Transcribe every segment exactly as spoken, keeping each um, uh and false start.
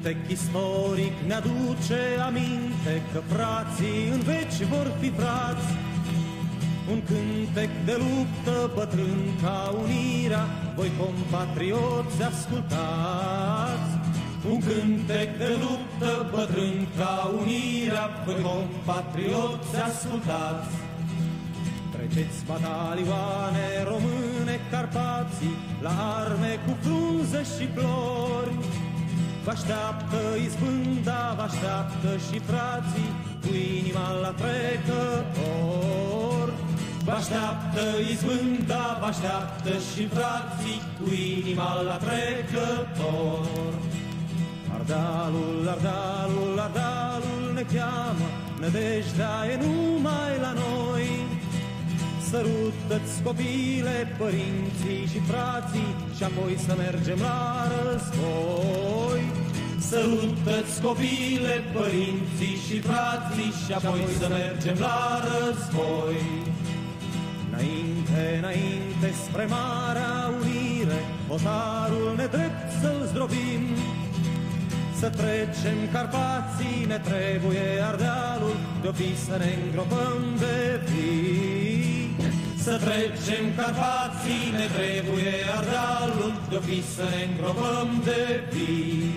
cântec istoric ne-aduce aminte că frații în veci vor fi frați. Un cântec de luptă bătrân ca unirea, voi compatrioți ascultați. Un cântec de luptă bătrân ca unirea, voi compatrioți ascultați. Treceți batalioane române Carpații, la arme cu frunze și flori. Vă așteaptă izbânda, vă așteaptă și frații, cu inima la trecător. Vă așteaptă izbânda, vă așteaptă și frații, cu inima la trecător. Ardealul, Ardealul, Ardealul ne cheamă, nădejdea e numai la noi. Sărută-ți copile, părinții și frații, și apoi să mergem la război. Sărută-ți copile, părinții și frații, și apoi să mergem la război. Înainte, înainte, spre Marea Unire, hotarul nedrept să-l zdrobim. Să trecem Carpații, ne trebuie Ardealul, de-o fi să ne îngropăm de vii. Să trecem Carpații, ne trebuie Ardealul, de-o fi să ne îngropăm de vii.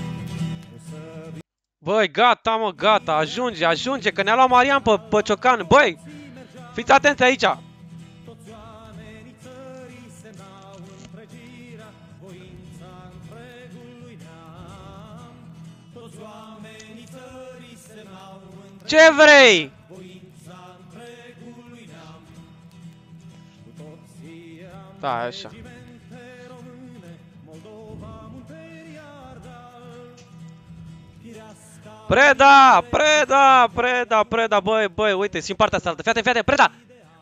Băi, gata, mă, gata, ajunge, ajunge, că ne-a luat Marian pe, pe Ciocan. Băi, fiți atenți aici. Ce vrei? Da, așa. Preda, Preda, Preda, Preda, băi, băi, uite, și în partea asta, fii atent, fii atent, Preda!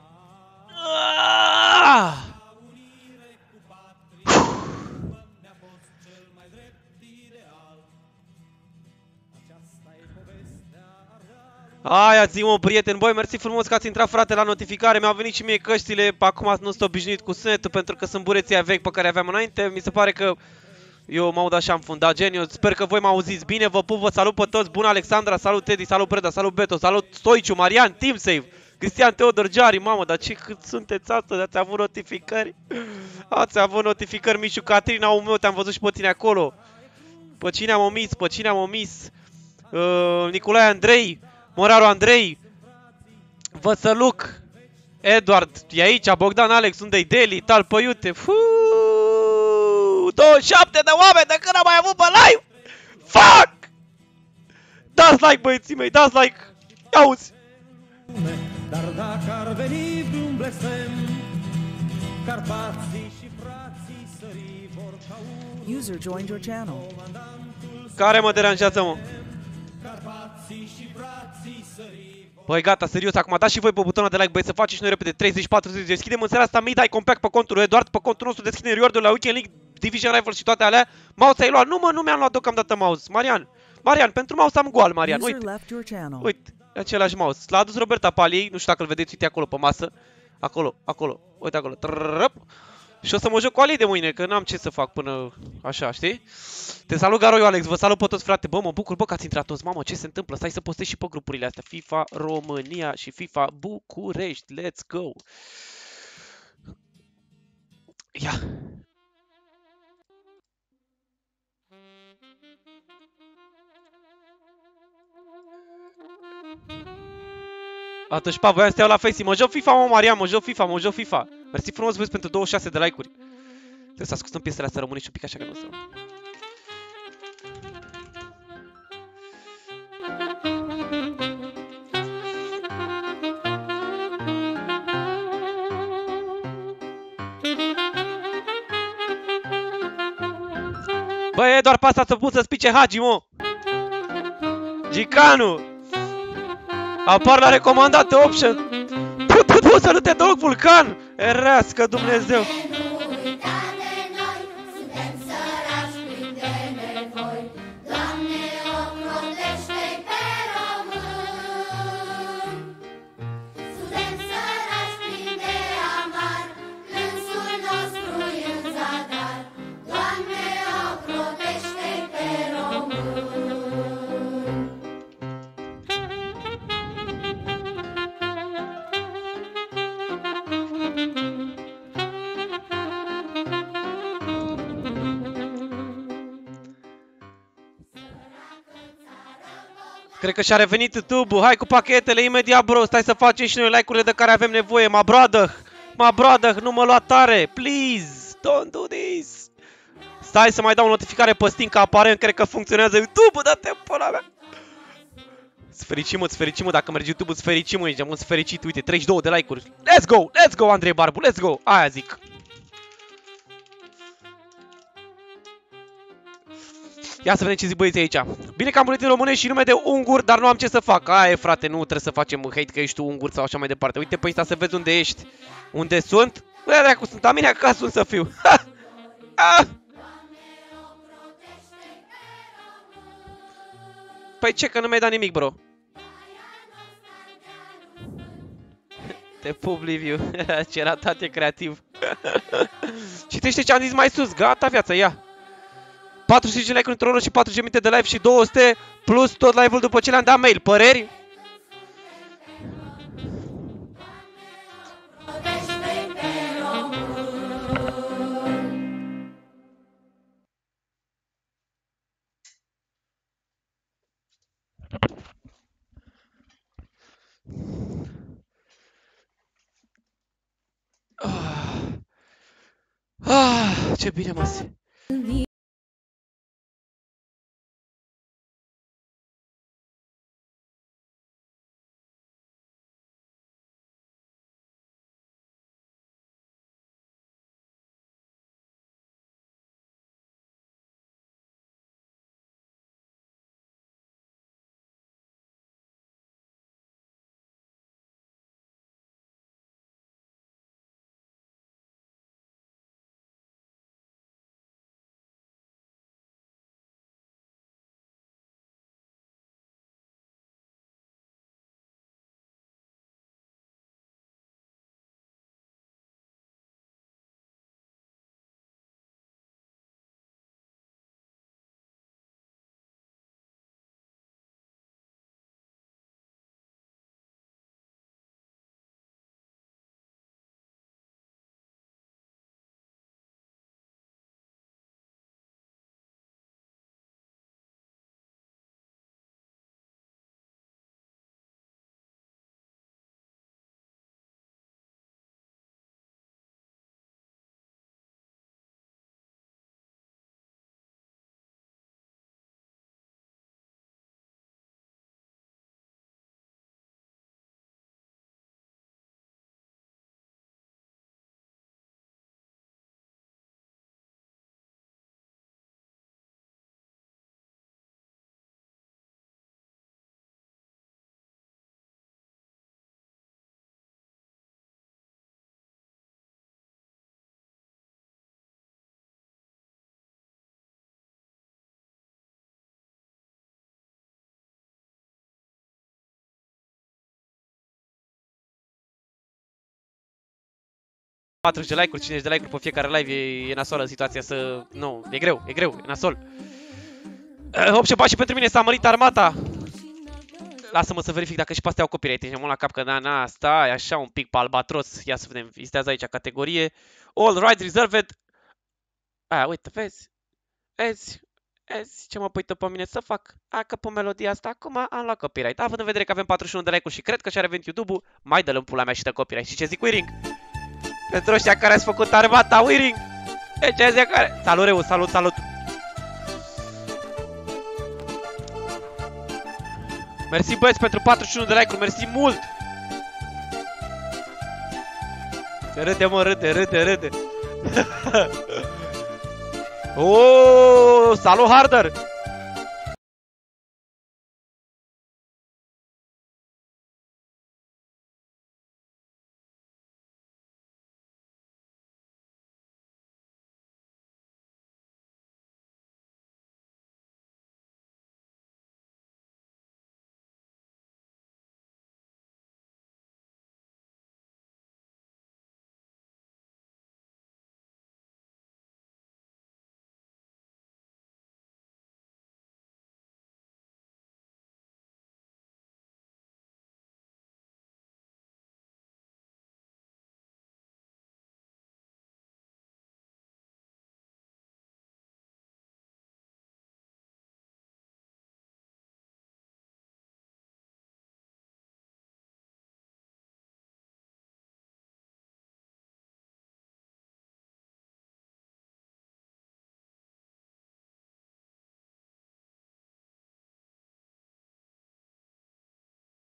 Aia zi, mă, prieten, băi, mersi frumos că ați intrat, frate, la notificare. Mi-au venit și mie căștile, acum nu sunt obișnuit cu sunetul, pentru că sunt bureții aia vechi pe care aveam înainte. Mi se pare că eu mă aud așa înfundat, geniu. Sper că voi mă auziți bine, vă pup, vă salut pe toți. Bună, Alexandra, salut Teddy, salut Preda, salut Beto, salut Stoiciu, Marian, TeamSave, Cristian, Teodor, Giari, mamă, dar ce cât sunteți astăzi, ați avut notificări? Ați avut notificări, Mișu, Catrina, omul meu, te-am văzut și pe tine acolo. Pe cine am omis, pe cine am omis? Uh, Nicolae Andrei, Moraru Andrei, Văsăluc, Edward, e aici, Bogdan Alex, unde-i Deli, Tal pe iute, fuuu, douăzeci și șapte de oameni de când am mai avut pe live! Fuck! Dați like, băieții mei, dați like! Auzi! Dar dacă ar veni vreun blestem, Carpații și frații sări vor ca unul. User joined your channel. Care mă deranjează, mă? Carpații și frații sări. Băi, gata, serios, acum dați și voi pe butonul de like, băi, să faceți și noi repede, treizeci patruzeci, deschidem în seara asta Mid-Eye Compact pe contul lui Eduard, pe contul nostru deschidem reward-ul la Weekend League, Division Rivals și toate alea. Mouse ai luat? Nu, mă, nu mi-am luat deocamdată mouse. Marian, Marian, pentru mouse am goal, Marian, uite. Uite, același mouse. L-a adus Roberta Paliei, nu știu dacă îl vedeți, uite acolo pe masă. Acolo, acolo, uite acolo. Trrrrp. Și o să mă joc cu Ali de mâine, că n-am ce să fac până așa, știi? Te salut, Garoiu Alex, vă salut pe toți, frate. Bă, mă bucur, bă, că ați intrat toți. Mamă, ce se întâmplă? Stai să postez și pe grupurile astea. FIFA România și FIFA București. Let's go! Ia! Atunci, pa, voiam să te iau la Facey. Mă joc FIFA, mă, Marian, mă joc FIFA, mă joc FIFA. Mersi frumos, vezi, pentru douăzeci și șase de like-uri. Trebuie să ascultăm piesele astea românești un pic așa că nu o să... Băi, e doar pe asta să pun să spice Hagi, mă! Gicanu! Apar la recomandate option! Pu, pu, pu, să nu te duc, Vulcan! Erească Dumnezeu! Cred că și-a revenit YouTube-ul. Hai cu pachetele imediat, bro. Stai să facem și noi like-urile de care avem nevoie. My brother. My brother, nu mă lua tare. Please. Don't do this. Stai să mai dau o notificare pe Steam, că aparent cred că funcționează YouTube-ul. Dă-te pula mea. Sfericim-o, sfericim-o. Dacă merge YouTube-ul, sfericim-o. Ești un sfericit. Uite, treizeci și două de like-uri. Let's go. Let's go, Andrei Barbu. Let's go. Aia zic. Ia să vedem ce zic băieții aici. Bine că am buletin românești și nume de ungur, dar nu am ce să fac. Aia e, frate, nu trebuie să facem hate că ești tu ungur sau așa mai departe. Uite pe ăsta să vezi unde ești. Unde sunt? Bă, dracu, sunt la mine acasă, unde să fiu. Ha! Ah! Păi ce, că nu mi-ai dat nimic, bro. Te pup, Liviu. Ce ratat e creativ. Citește ce am zis mai sus. Gata, viața, ia. patruzeci și cinci de like-uri într-o oră și patruzeci de minute de live și două sute plus tot live-ul după ce le-am dat mail. Păreri? Ah, ah, ce bine mă simt. patruzeci de like-uri, cincizeci de like-uri pe fiecare live, e, e nasoală situația să... Nu, e greu, e greu, e nasol. optsprezece pași pentru mine, s-a mărit armata. Lasă-mă să verific dacă și pe astea au copyright. Ești mult la cap că da, na, stai așa un pic pe albatros. Ia să vedem, listează aici categorie. All rights reserved. A, uite, vezi? Vezi? Vezi ce mă uită pe mine să fac? A, că pe melodia asta acum am luat copyright. Având în vedere că avem patruzeci și unu de like-uri și cred că și-a revenit YouTube-ul, mai dă-l în pula mea și dă copyright. Și ce zic, Wiring? Pentru ăștia care ați făcut armata, Wiring! E ce zic care? Salut, Reu, salut, salut! Mersi, băieți, pentru patruzeci și unu de like-uri, mersi mult! Râde, mă, râde, râde, râde! Oh, salut, Harder!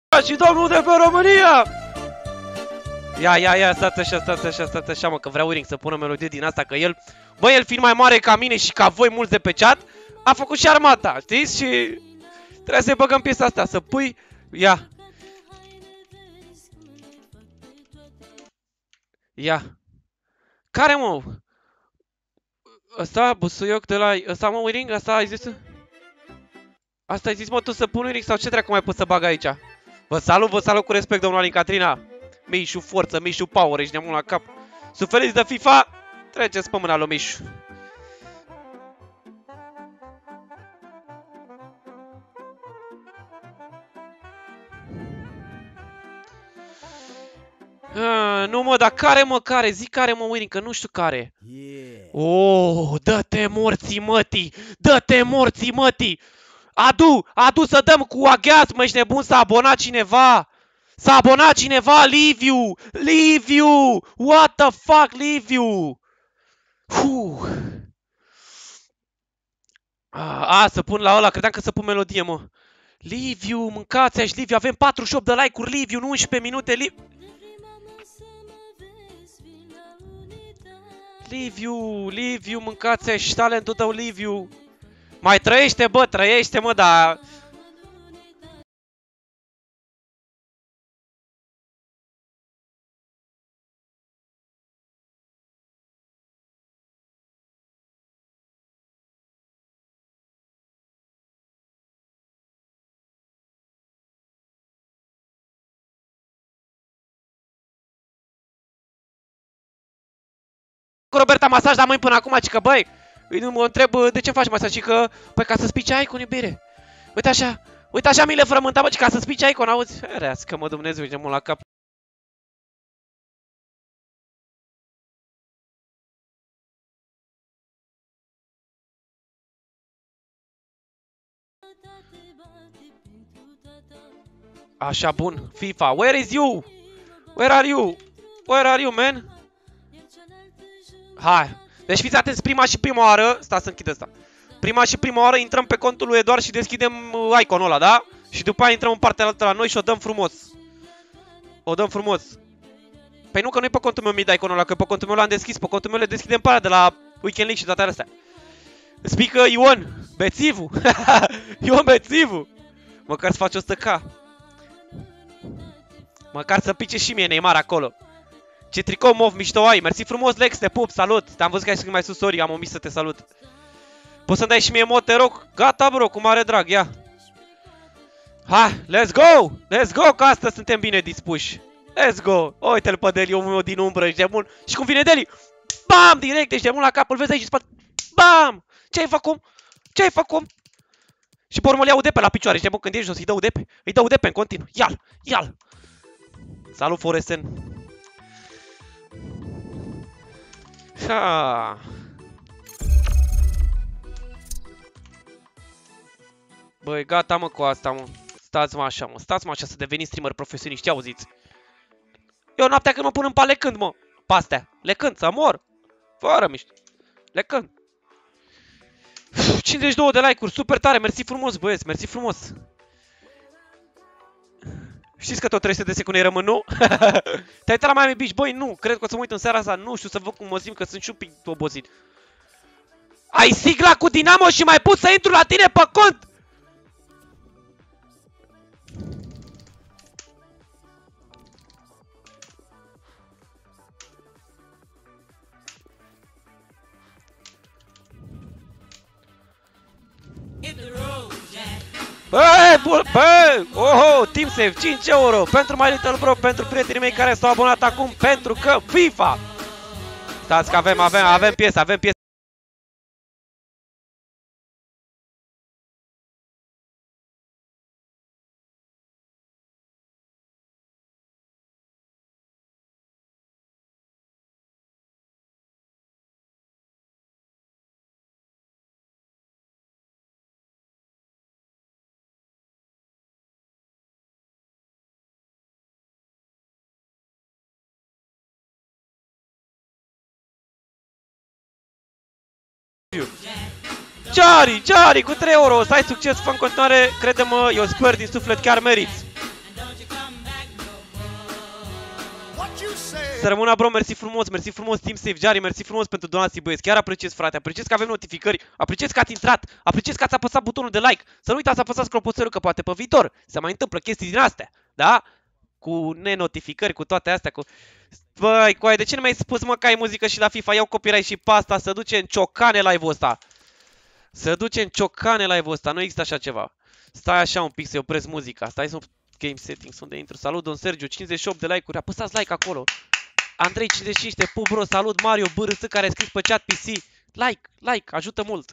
și domnul de pe România! Ia, ia, ia, stați așa, stați așa, stați așa, mă, că vreau Ring să pună melodie din asta, că el, bă, el fiind mai mare ca mine și ca voi mulți de pe chat, a făcut și armata, știți? Și trebuie să-i băgăm piesa asta, să pui, ia. Ia. Care, mă? Ăsta, busuioc de la, ăsta, mă, Ring, asta ai zis? Asta ai zis, mă, tu să pun Ring sau ce dracu mai pot să bag aici? Vă salut, vă salut cu respect, domnul Alin Catrina. Mișu forță, Mișu power, ești neamul la cap. Suferiți de FIFA? Treceți pe mâna lui Mișu. Ah, nu mă, dar care mă, care? Zic care mă, Winning, că nu știu care. Oh, dă-te morții mătii! Dă-te morții mătii! Adu, adu să dăm cu aghiaz, mă, ești nebun, s-a abonat cineva! S-a abonat cineva, Liviu! Liviu! What the fuck, Liviu? Huh. A, a, să pun la ăla, credeam că să pun melodie, mă. Liviu, mâncați aș, Liviu, avem patruzeci și opt de like-uri, Liviu, în unsprezece minute, Liviu. Liviu, Liviu, mâncați aș, talentul tău, Liviu. Mai trăiește, bă, trăiește, mă, dar... Cu Roberta masaj la mâini până acum, ci că băi, mă întreb de ce faci masaj, și că, păi ca să spici Icon, iubire. Uite așa, uite așa mi le frământa, bă, ci ca să spici Icon, auzi? Rească, mă, Dumnezeu, ești mult la cap. Așa, bun, FIFA, where is you? Where are you? Where are you, man? Hai, deci fiți atenți, prima și prima oară, stați să închid asta. Prima și prima oară intrăm pe contul lui Eduard și deschidem iconul ăla, da? Și după aia intrăm în partea altă la noi și o dăm frumos. O dăm frumos. Păi nu, că nu e pe contul meu mi da iconul ăla, că pe contul meu l-am deschis, pe contul meu le deschidem pe aia de la Weekend League și toate astea. Spică Ion, bețivu. Ion bețivu. Măcar să faci o sută K. Măcar să pice și mie Neymar acolo. Ce tricou mov mișto ai, mersi frumos Lex, te pup, salut. Te-am văzut că ai scris mai sus, sorry, am omis să te salut. Poți să-mi dai și mie mod, te rog? Gata, bro, cu mare drag, ia. Hai, let's go! Let's go, că astăzi suntem bine dispuși. Let's go! Uite-l pe Deli, omul meu din umbră, ești de bun. Și cum vine Deli? Bam! Direct, ești de bun la cap, îl vezi aici în spate. Bam! Ce-ai făcut? Ce-ai făcut? Și pe urmă îl iau de pe la picioare, ești de bun, când ești jos, îi dă de pe. Îi dă de pe în continuu. Ia-l! Ia-l! Salut, Foresen! Ha. Băi, gata, mă, cu asta, mă. Stați-mă așa, mă. Stați-mă așa să deveniți streamer profesioniști, auziți? Eu noaptea când mă pun în pat, le cânt, mă. Pastea. Le cânt, să mor. Fără mișto. Le cânt. cincizeci și două de like-uri, super tare. Mersi frumos, băieți, mersi frumos. Știți că tot trei sute de secunde rămân, nu? Te-ai uitat la Miami Beach? Băi, nu. Cred că o să mă uit în seara asta. Nu știu, să văd cum mă simt, că sunt și un pic obosit. Ai sigla cu Dinamo și mai pus să intru la tine pe cont! Băi, băi, oho, TeamSave, cinci euro pentru My Little Bro, pentru prietenii mei care s-au abonat acum, pentru că FIFA. Stați că avem, avem, avem piesă, avem piesă. Jari, Jari, cu trei euro, să ai succes, fă în continuare, crede-mă, eu sper din suflet, chiar meriți. Să rămână, bro, mersi frumos, mersi frumos, Team Safe Jari, mersi frumos pentru donații, băieți. Chiar apreciez, frate, apreciez că avem notificări, apreciez că ați intrat, apreciez că ați apăsat butonul de like. Să nu uitați să apăsați clopoțelul, că poate pe viitor se mai întâmplă chestii din astea, da? Cu nenotificări, cu toate astea, cu... Băi, coaie, de ce nu mi-ai spus, mă, că ai muzică și la FIFA? Iau copyright și pe asta, să duce în ciocane live-ul ăsta. Să duce în ciocane live-ul ăsta, nu există așa ceva. Stai așa un pic să opresc muzica, stai să... Game settings, unde intru? Salut, Don Sergiu, cincizeci și opt de like-uri, apăsați like acolo. Andrei cincizeci și cinci, te pup, bro, salut, Mario B R S, care a scris pe chat P C. Like, like, ajută mult.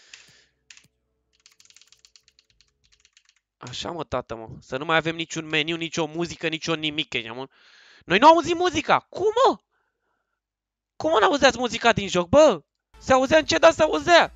Așa, mă, tată, mă, să nu mai avem niciun meniu, nicio muzică, nicio nimic, e, mă. Noi nu auzim muzica, cum, mă? Cum nu auzeați muzica din joc, bă? Se auzea încet, dar se auzea.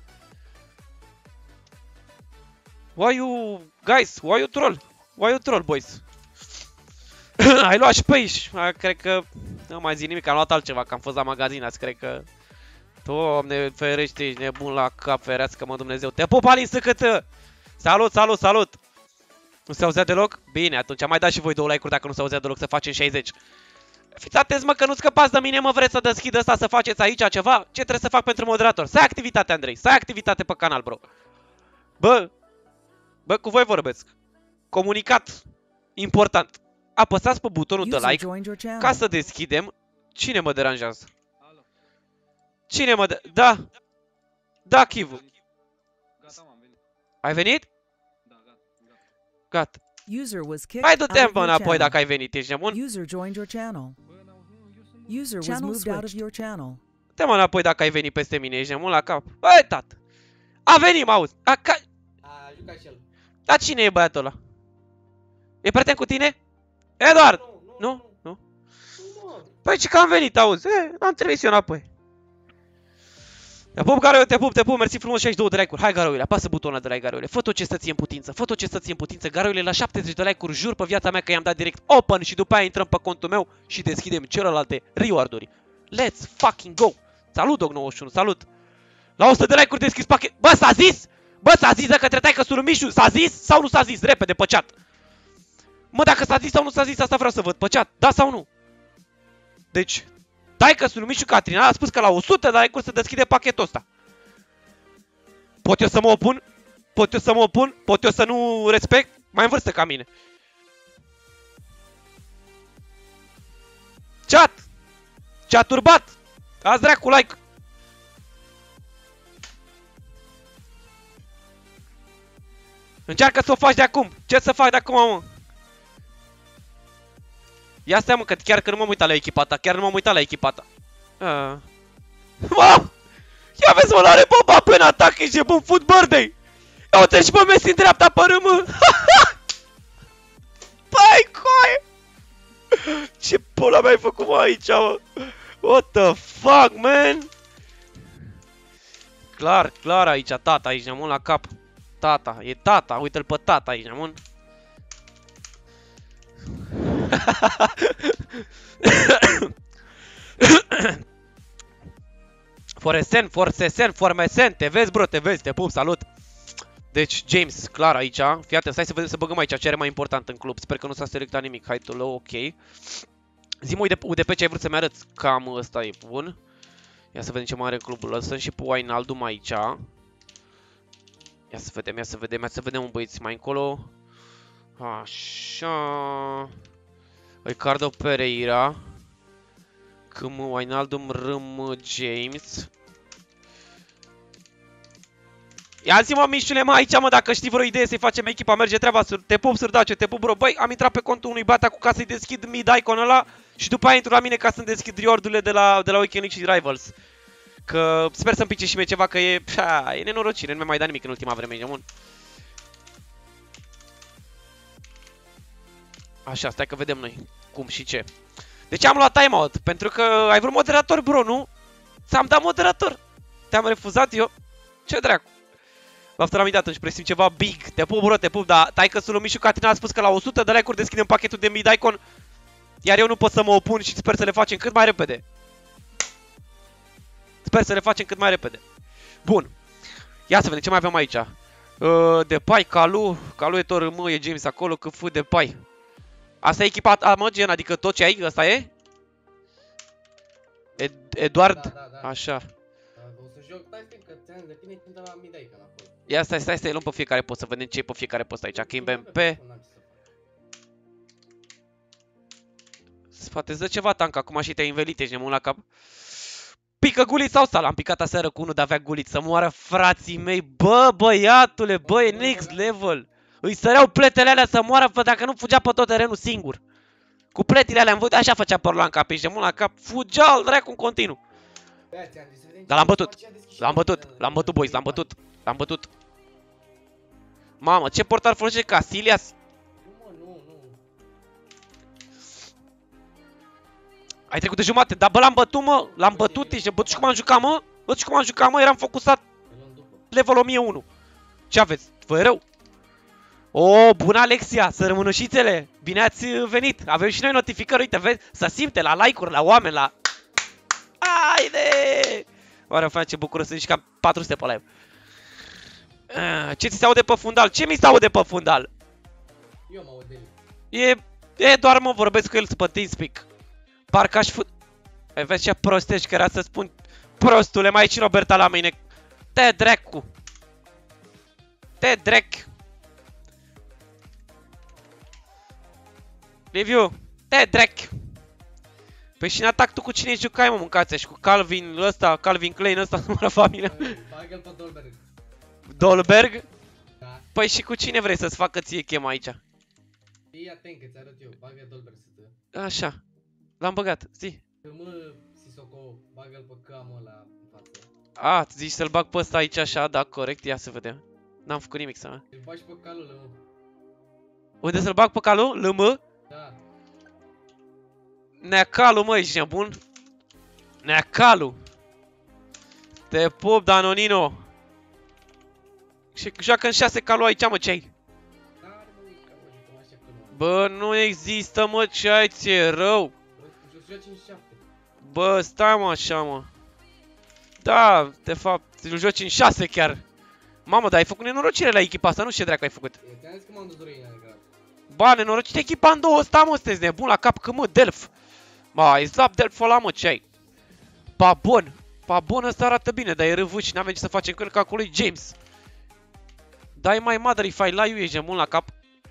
Why you, guys, why you troll? Why you troll, boys? Ai luat și pe aici. Cred că... Nu mai zic nimic, am luat altceva, că am fost la magazin azi, cred că... Doamne, ferește, ești nebun la cap, ferească-mă Dumnezeu. Te pup, Alin, săcătă! Salut, salut, salut! Nu se auzea deloc? Bine, atunci mai dați și voi două like-uri dacă nu se auzea deloc, să facem șaizeci. Fiți atenți, mă, că nu scăpați de mine, mă, vreți să deschid ăsta, să faceți aici ceva? Ce trebuie să fac pentru moderator? Să ai activitate, Andrei, să ai activitate pe canal, bro. Bă, bă, cu voi vorbesc. Comunicat important. Apăsați pe butonul de like ca să deschidem. Cine mă deranjează? Cine mă de... Da. Da, Chivu. Ai venit? Gata. Hai, du-te înapoi dacă ai venit, ești nebun? Du-te mă înapoi dacă ai venit peste mine, ești nebun la cap. Băi, tată. A venit, mă auzi. A, ca... A jucat și el. Dar cine e băiatul ăla? E prieten cu tine? Eduard! Nu? Nu? Nu? Păi ce că am venit, auzi? E, am trimis eu înapoi. Te pup, Garoiule, te pup, te pup, mersi frumos, șaizeci și două de like-uri. Hai, Garoiule, apasă butonul de like, Garoiule. Fă tot ce să ție în putință, fă tot ce să ție în putință. Garoiule, la șaptezeci de like-uri, jur pe viața mea că i-am dat direct open și după aia intrăm pe contul meu și deschidem celelalte reward-uri. Let's fucking go! Salut, Dog nouăzeci și unu, salut! La o sută de like-uri deschis pachet... Bă, s-a zis? Bă, s-a zis de către taică-sul Mișu, s-a zis sau nu s-a zis? Repede, pe chat. Mă, dacă s-a zis sau nu s-a zis, asta vreau să văd, pe chat, da sau nu? Deci, taică-sul Mișu Catrina a spus că la o sută de like-uri se deschide pachetul ăsta. Pot eu să mă opun? Pot eu să mă opun? Pot eu să nu respect? Mai în vârstă ca mine. Chat! Ce-a turbat? Azi dracu like! Încearcă să o faci de acum. Ce să fac de acum, mă? Ia stai, mă, că chiar că nu m-am uitat la echipa ta. Chiar nu m-am uitat la echipa ta. Uh. Mă! Ia vezi, mă, l-are Boba pe în atac, ești de bun foot birthday! Ia uite și pe Messi în dreapta pe râmă! Băi, coaie! Ce pula mea ai făcut, mă, aici, mă? What the fuck, man? Clar, clar aici, tata, aici, ne-am la cap. Tata, e tata, uite-l pe tata aici, ne-am Foresen, Forsesen, Formesen, te vezi, bro, te vezi, te pup, salut. Deci, James, clar aici, fii atent, stai să vedem, să băgăm aici ce are mai important în club. Sper că nu s-a selectat nimic, hai tu, ok. Zi-mă U D P ce ai vrut să-mi arăți, cam ăsta e bun. Ia să vedem ce mai are clubul, lăsăm și pe Wijnaldum aici. Ia să vedem, ia să vedem, ia să vedem un băieți mai încolo. Așa. Ricardo Pereira. C M Wijnaldum, R M James. Ia zi-mă, mișule, mă, aici, mă, dacă știi vreo idee să-i facem echipa, merge treaba, te pup, Sârdace, te pup, bro. Băi, am intrat pe contul unui bata cu ca să-i deschid mid-icon ăla și după aia intru la mine ca să-mi deschid reward-urile de la, de la Weekend League și Rivals. Că sper să-mi pice și mie ceva, că e, pșa, e nenorocire, nu mi-a mai dat nimic în ultima vreme, e bun. Așa, stai că vedem noi cum și ce. Deci am luat timeout, pentru că ai vrut moderator, bro, nu? Ți-am dat moderator. Te-am refuzat eu. Ce dracu? Baftă la mine de atunci, presim ceva big. Te pup, bro, te pup, dar taică-sul Mișu Catrina a spus că la o sută de like-uri deschidem pachetul de mid-icon. Iar eu nu pot să mă opun și sper să le facem cât mai repede. Sper să le facem cât mai repede. Bun. Ia să vedem ce mai avem aici. Uh, Depay, Calu. Calu e tot mă, e James acolo, că fu Depay. Asta e echipa, a, mă, gen, adică tot ce ai, ăsta e? Ed Eduard? Da, da, da. Așa. O să joc, stai că ți-am de tine când la Midaica înapoi. Ia stai, stai, stai, luăm pe fiecare post să vedem ce e pe fiecare post aici. Kim B M P. Poate dă ceva tank acum și te-ai învelit, ești nebun la cap. Pică gulit sau sal? Am picat aseară cu unul de avea gulit. Să moară frații mei. Bă, băiatule, bă, e next level. Îi săreau pletele alea să moară, bă, dacă nu fugea pe tot terenul singur. Cu pletile alea, așa făcea Părlan cap, ești nebun la cap. Fugea al dracu în continuu. Dar l-am bătut. L-am bătut. L-am bătut, boys, l-am bătut. L-am bătut. Mamă, ce portar folosește Casilias? Ai trecut de jumate, dar bă, l-am bătut, mă, l-am bătut, ești, bă, și cum am jucat, mă? Bă, și cum am jucat, mă, eram focusat level o mie unu. Ce aveți? Vă e rău? O, bună Alexia, să rămânușițele, bine ați venit, avem și noi notificări, uite, vezi, să simte la like-uri, la oameni, la... Haide! Oare, frate, ce bucură, sunt și cam patru sute pe live. Ce ți se aude pe fundal? Ce mi se aude pe fundal? Eu mă aud de el. E, e doar mă vorbesc cu el pe TeamSpeak. Parcă aș fut... Ai vezi ce prostești că era să spun... Prostule, mai aici Roberta la mine. Te dracu. Te drec. Liviu, te drec. Păi și în atac tu cu cine jucai, mă, mâncați? Și cu Calvin ăsta, Calvin Klein ăsta, numără familia. Bagă-l pe Dolberg. Dolberg? Da. Păi și cu cine vrei să-ți facă ție chem aici? Fii atent că ți-arăt eu, bagă Dolberg să te... Așa. L-am băgat, zi. Mă, Sisoko, bagă-l pe camul ăla în față. A, zici să-l bag pe ăsta aici așa, da, corect, ia să vedem. N-am făcut nimic să mă. Îl bagi pe calul ăla, mă. Unde să-l bag pe calul? L-M? Da. Neacalu, mă, ești nebun? Neacalu. Te pup, Danonino. Și joacă în șase calul aici, mă, ce-ai? Bă, nu există, mă, ce ai, ție rău. Bă, stai, mă, așa, mă. Da, de fapt, îl joci în șase chiar. Mamă, dar ai făcut nenorocire la echipa asta, nu știu ce dracu ai făcut. Ți-am zis că m-am dus răină de grad. Ba, nenorocit echipa în două ăsta, mă, sunteți nebun la cap, că mă, Delf. Ba, ai zap Delf-ul ăla, mă, ce ai? Pa bun. Pa bun, ăsta arată bine, dar e râvât și n-avem ce să facem cu el, ca cu lui James. Dai mai mother if I lie you, ești nebun la cap.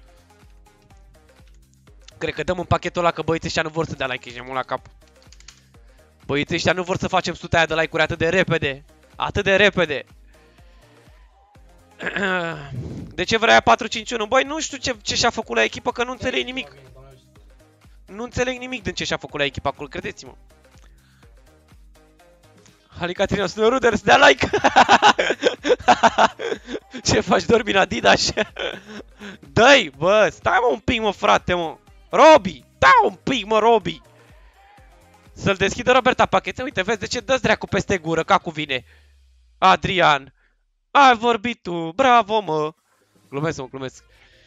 Cred că dăm în pachetul ăla că băieții ăștia nu vor să dea like, ești nebun la cap. Băieții ăștia nu vor să facem suta aia de like-uri atât de repede. Atât de repede. De ce vrea patru cinci unu? Băi, nu știu ce, ce și-a făcut la echipă, că nu înțeleg nimic. Nu înțeleg nimic din ce și-a făcut la echipa acolo, credeți-mă. Ali Catrina, să ne ruder, să dea like. Ce faci, dormi în Adidas? Dă-i, bă, stai mă un pic, mă, frate, mă. Robi, da un pic, mă, Robi. Să-l deschidă Roberta pachete. Uite, vezi de ce dă-ți dracu peste gură, ca cuvine. Adrian, ai vorbit tu, bravo, mă. Glumesc, mă, glumesc.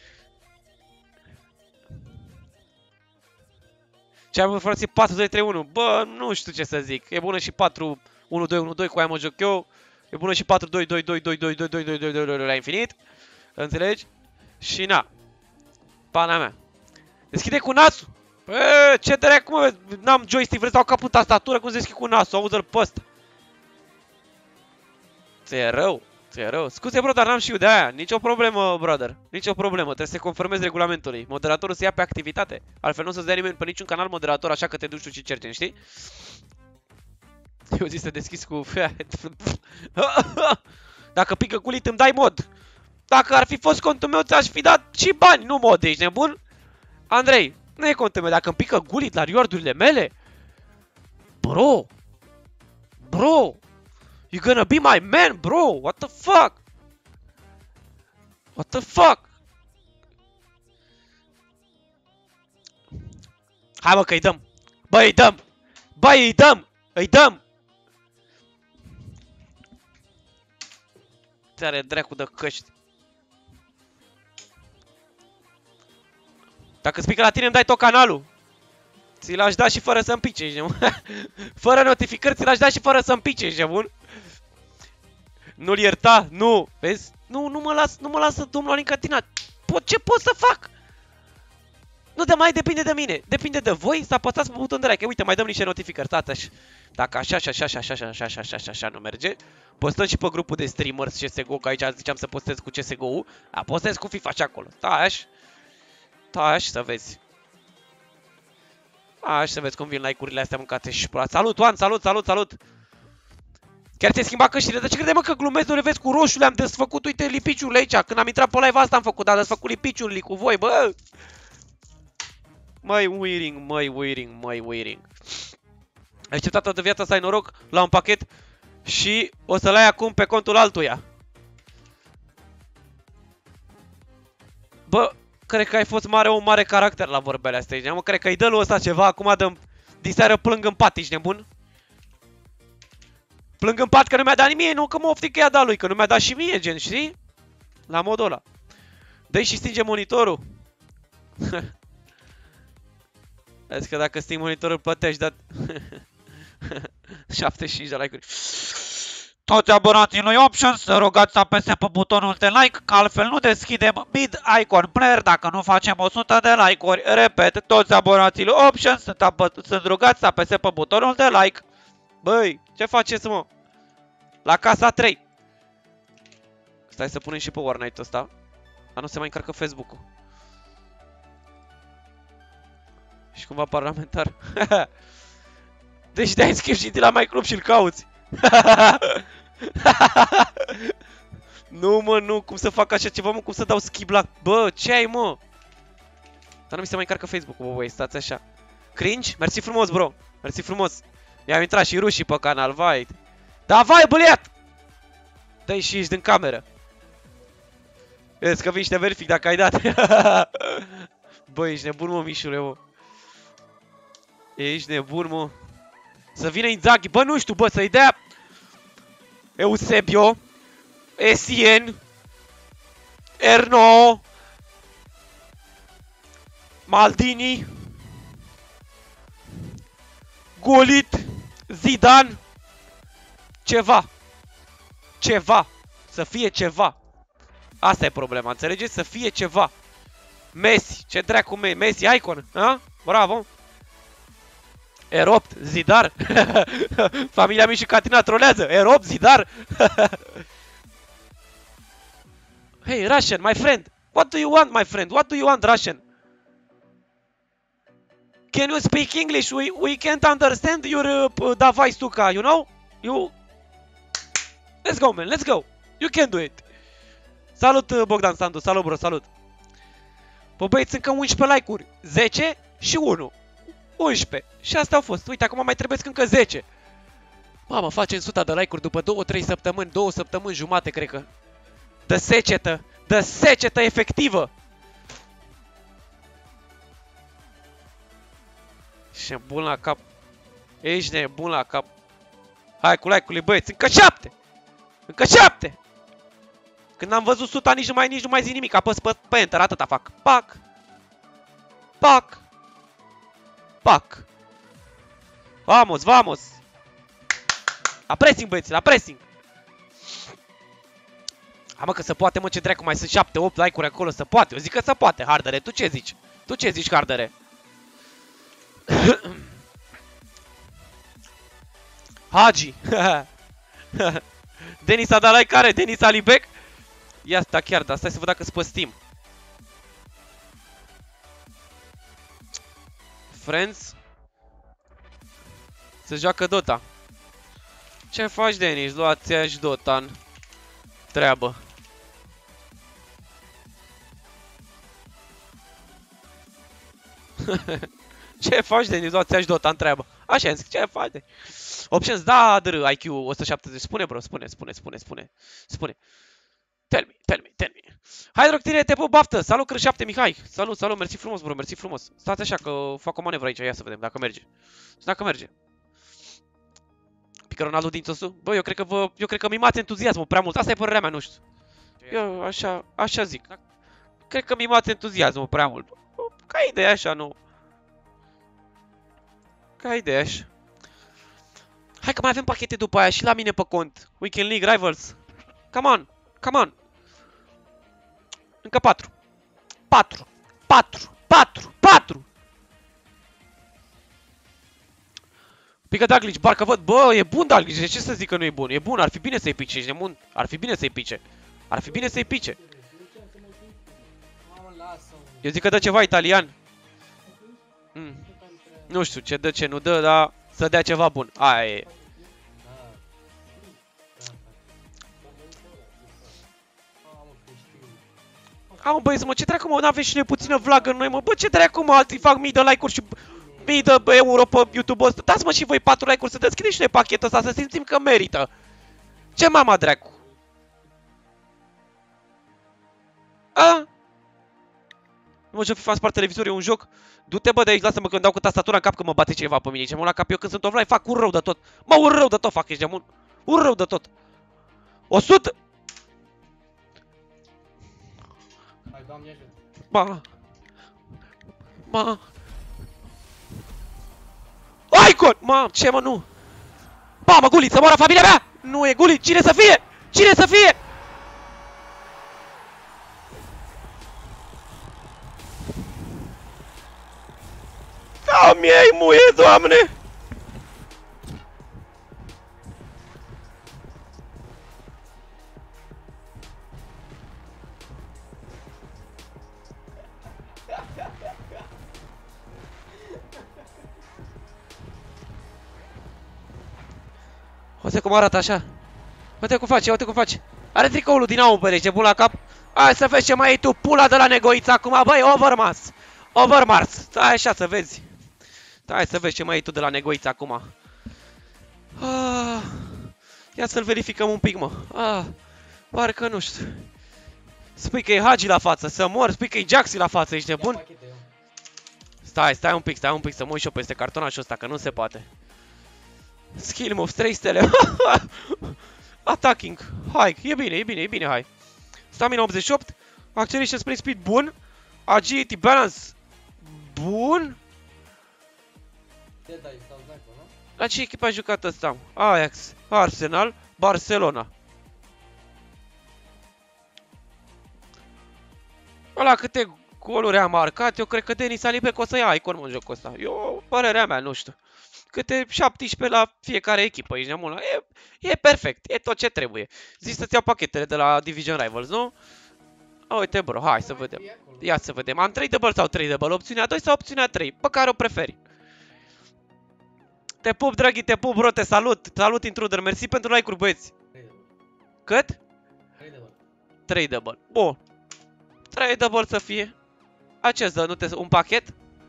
Ce am folosit patru doi trei unu. Bă, nu știu ce să zic. E bună și patru unu doi unu doi, cu aia mă joc eu. E bună și patru doi doi doi doi doi doi doi doi doi doi doi la infinit. Înțelegi? Și na. Pana mea. Deschide cu nasul. Bă, ce dracu, mă, n-am joystick, vreți să dau capul tastatură, cum se deschide cu nasul, auză-l pe ăsta. Ți-e rău, ți-e rău. Scuze, bro, dar n-am și eu de aia. Nici o problemă, brother. Nici o problemă, trebuie să conformezi regulamentului. Moderatorul se ia pe activitate. Altfel nu o să-ți dea nimeni pe niciun canal moderator, așa că te duci tu și certini, știi? Eu zic să deschis cu... Dacă pică culit îmi dai mod. Dacă ar fi fost contul meu, ți-aș fi dat și bani, nu mod, ești nebun? Andrei, nu e contul meu, dacă îmi pică gulit la reward-urile mele? Bro! Bro! You gonna be my man, bro! What the fuck? What the fuck? Hai, mă, că îi dăm! Bă, îi dăm! Bă, îi dăm! Îi dăm! Ți-are dracu de căști. Dacă îți pică la tine, îmi dai tot canalul. Ți l-aș da și fără să-mi pice, ești nebun. Fără notificări, ți l-aș da și fără să-mi pice, ești nebun. Nu-l ierta, nu. Vezi? Nu, nu mă las, nu mă lasă domnul Alin Catina. Po ce pot să fac? Nu de mai depinde de mine, depinde de voi să apăsați pe butonul de like. Uite, mai dăm niște notificări, stați așa. Dacă așa, așa, așa, așa, așa, așa, așa, așa, așa, așa nu merge, postăm și pe grupul de streamers C S G O, că aici ziceam să postez cu C S G O-ul, a, postez cu FIFA și acolo. Stai așa. Stai așa să vezi. Așa să vezi cum vin like-urile astea mâncate și pula. Salut, Oan, salut, salut, salut. Chiar ți-ai schimbat căștile? De ce crede, mă, că glumesc, nu le vezi cu roșu? Le-am desfăcut, uite, lipiciurile aici. Când am intrat pe live asta am făcut, dar desfăcut lipiciurile cu voi, bă. Măi, Wiring, măi, Wiring, măi, Wiring. Ai așteptat toată viața să ai noroc la un pachet și o să-l ai acum pe contul altuia. Bă, cred că ai fost mare un mare caracter la vorbele astea. Mă, cred că idolul ăsta ceva, acum dăm diseară plâng în pat, ești nebun? Plâng în pat că nu mi-a dat mie, nu că mă oftic că i-a dat lui, că nu mi-a dat și mie, gen, știi? La modul ăla. Dă-i și stinge monitorul. Vezi că dacă sting monitorul plătești, dar... șaptezeci și cinci de like-uri. Toți abonații lui Options, să rugați să apese pe butonul de like, că altfel nu deschidem Mid Icon Player dacă nu facem o sută de like-uri. Repet, toți abonații lui Options sunt, sunt rugați să apese pe butonul de like. Băi, ce faceți, mă? La casa trei. Stai să punem și pe Warnight ăsta. Dar nu se mai încarcă Facebook-ul. Și cumva parlamentar. Deci te-ai înscris și la My Club și-l cauți. Nu, mă, nu, cum să fac așa ceva, mă, cum să dau skip la... Bă, ce ai, mă? Dar nu mi se mai încarcă Facebook-ul, bă, băi, stați așa. Cringe? Mersi frumos, bro. Mersi frumos. I-am intrat și rușii pe canal, vai. Da, vai, băliat! Dă-i și ești din cameră. Vezi că vin și te verific dacă ai dat. Bă, ești nebun, mă, Mișule, mă. Ești nebun, mă. Să vină Inzaghi, bă, nu știu, bă, să-i dea Eusebio, Essien, Erno, Maldini, Gullit, Zidane, ceva. Ceva. Să fie ceva. Asta e problema, înțelegeți? Să fie ceva. Messi, ce dracu Messi, Messi, Icon, ha? Bravo. Erop, Zidar. Familia mea și Catina trolează. Erop, Zidar. Hey, Russian, my friend. What do you want, my friend? What do you want, Russian? Can you speak English? We we can't understand your uh, device, Tuca, you know? You Let's go, man. Let's go. You can do it. Salut, Bogdan Sandu. Salut, bro. Salut. Bă, băieți, încă unsprezece like-uri. zece și unu. unsprezece. Și astea au fost. Uite, acum mai trebuie încă zece. Mamă, facem suta de like-uri după două trei săptămâni, două săptămâni jumate, cred că. Dă secetă. Dă secetă efectivă. Și nebun la cap. Ești nebun la cap. Hai cu like-urile, băieți. Încă șapte. Încă șapte. Când am văzut suta, nici nu mai, nici nu mai zic nimic. Apăs pe, pe enter, atâta fac. Pac. Pac. Pac. Vamos, vamos. La pressing, băieți, la pressing. Hai, mă, că se poate, mă, ce dracu, mai sunt șapte opt like-uri acolo, se poate. Eu zic că se poate, Hardere. Tu ce zici? Tu ce zici, Hardere? Hagi. Denis a dat like, care? Denis Alibec? Ia sta chiar, dar stai să văd dacă sunt pe Steam. Friends. Se joacă Dota. Ce faci, Denis? Luați-aș Dota în treabă. Ce faci, Denis? Luați-aș Dota în treabă. Așa am zis, ce faci, Denis? Options, da, D R, I Q o sută șaptezeci. Spune, bro, spune, spune, spune, spune. Spune. Tell me, tell me, tell me. Hai, droctire, te pup, baftă. Salut, Crâ șapte, Mihai. Salut, salut, mersi frumos, bro, mersi frumos. Stați așa că fac o manevră aici, ia să vedem dacă merge. Dacă merge. Pică Ronaldo din țosul? Bă, eu cred că vă, eu cred că mimați entuziasmul prea mult. Asta e părerea mea, nu știu. Eu așa, așa zic. Cred că mimați entuziasmul prea mult. Ca idee așa, nu. Ca idee așa. Hai că mai avem pachete după aia și la mine pe cont. Weekend League, Rivals. Come on, come on. Încă patru. patru. patru. patru. patru. Pică Dalglish, barcă văd, bă, e bun Dalglish, de ce să zic că nu e bun? E bun, ar fi bine să-i pice, ești nebun, ar fi bine să-i pice. Ar fi bine să-i pice. Eu zic că dă ceva italian. Mm. Nu știu ce dă, ce nu dă, dar să dea ceva bun. Aia e. Am băieți, mă, ce dracu, mă, n-aveți și noi puțină vlagă în noi, mă, bă, ce dracu, mă, alții fac mii de like-uri și mii de euro pe YouTube-ul ăsta. Dați-mă și voi patru like-uri să deschideți și noi pachetul ăsta, să simțim că merită. Ce mama dracu? A? Nu mă, ce fi spart televizorul, e un joc? Du-te, bă, de aici, lasă-mă că îmi dau cu tastatura în cap că mă bate ceva pe mine. Ce mă la cap eu când sunt offline, fac un rău de tot. Mă, un rău de tot fac, ești de mult. Un rău de tot. o sută! Hai, Doamne ajută. Ba. Ma. Ai cot! Ma, ce mă, nu? Ba, mă, Guli, să moară familia mea! Nu e Guli, cine să fie? Cine să fie? Da, mi-ai muie, Doamne! Uite cum arată așa. Uite cum face, uite cum face. Are tricoul din nou, băi, ce bun la cap. Hai să vezi ce mai ai tu, pula de la Negoița acum, băi, Overmars. Overmars, stai așa să vezi. Hai să vezi ce mai ai tu de la Negoița acum. Ah, ia să-l verificăm un pic, mă. Ah, parcă nu știu. Spui că e Hagi la față, să mor, spui că e Jaxi la față, ești nebun? Stai, stai un pic, stai un pic, să mă uit și eu peste cartonașul ăsta, că nu se poate. Skill moves, trei stele. Attacking. Hai, e bine, e bine, e bine, hai. Stamina optzeci și opt. Acceleration spray speed bun. Agility balance bun. La ce echipă a jucat ăsta? Ajax, Arsenal, Barcelona. Ăla câte goluri a marcat, eu cred că Denis Alibec o să ia icon în jocul ăsta. Eu, părerea mea, nu știu. Câte șaptesprezece la fiecare echipă, ești nebun. E, e perfect, e tot ce trebuie. Zici să-ți iau pachetele de la Division Rivals, nu? Uite, bro, hai să vedem. Ia să vedem. Am trei double sau trei double? Opțiunea doi sau opțiunea trei? Pe care o preferi? Te pup, draghi, te pup, bro, te salut. Salut, intruder. Mersi pentru like-uri, băieți. Cât? trei double. Bun. trei double să fie. Acest dă, nu te... un pachet?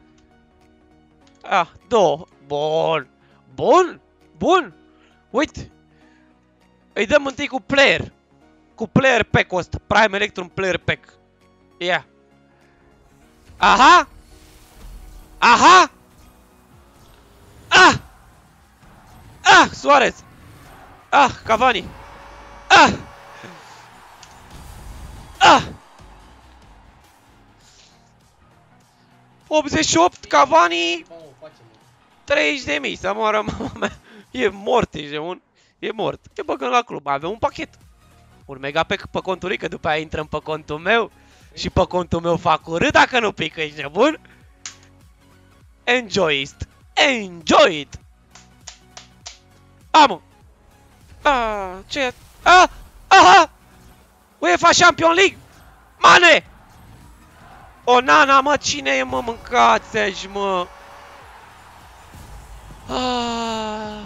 Ah, două. Bun. Bun. Bun. Uite. Îi dăm întâi cu player. Cu player pack-ul ăsta. Prime Electrum player pack. Ia. Yeah. Aha. Aha. Ah. Ah, Suarez. Ah, Cavani. Ah. Ah. optzeci și opt, Cavani. treizeci de mii, să moară mama mea. E mort, ești un. E mort. E băgăm la club. Avem un pachet. Un mega pack pe contul lui, că după aia intrăm pe contul meu. Și pe contul meu fac urât dacă nu pică, ești nebun? Enjoy it. Enjoy it. Amă. Ah, ce? Ah, aha. UEFA Champions League. Mane. O, nana, mă, cine e, mă, mâncați aici, mă? Ah.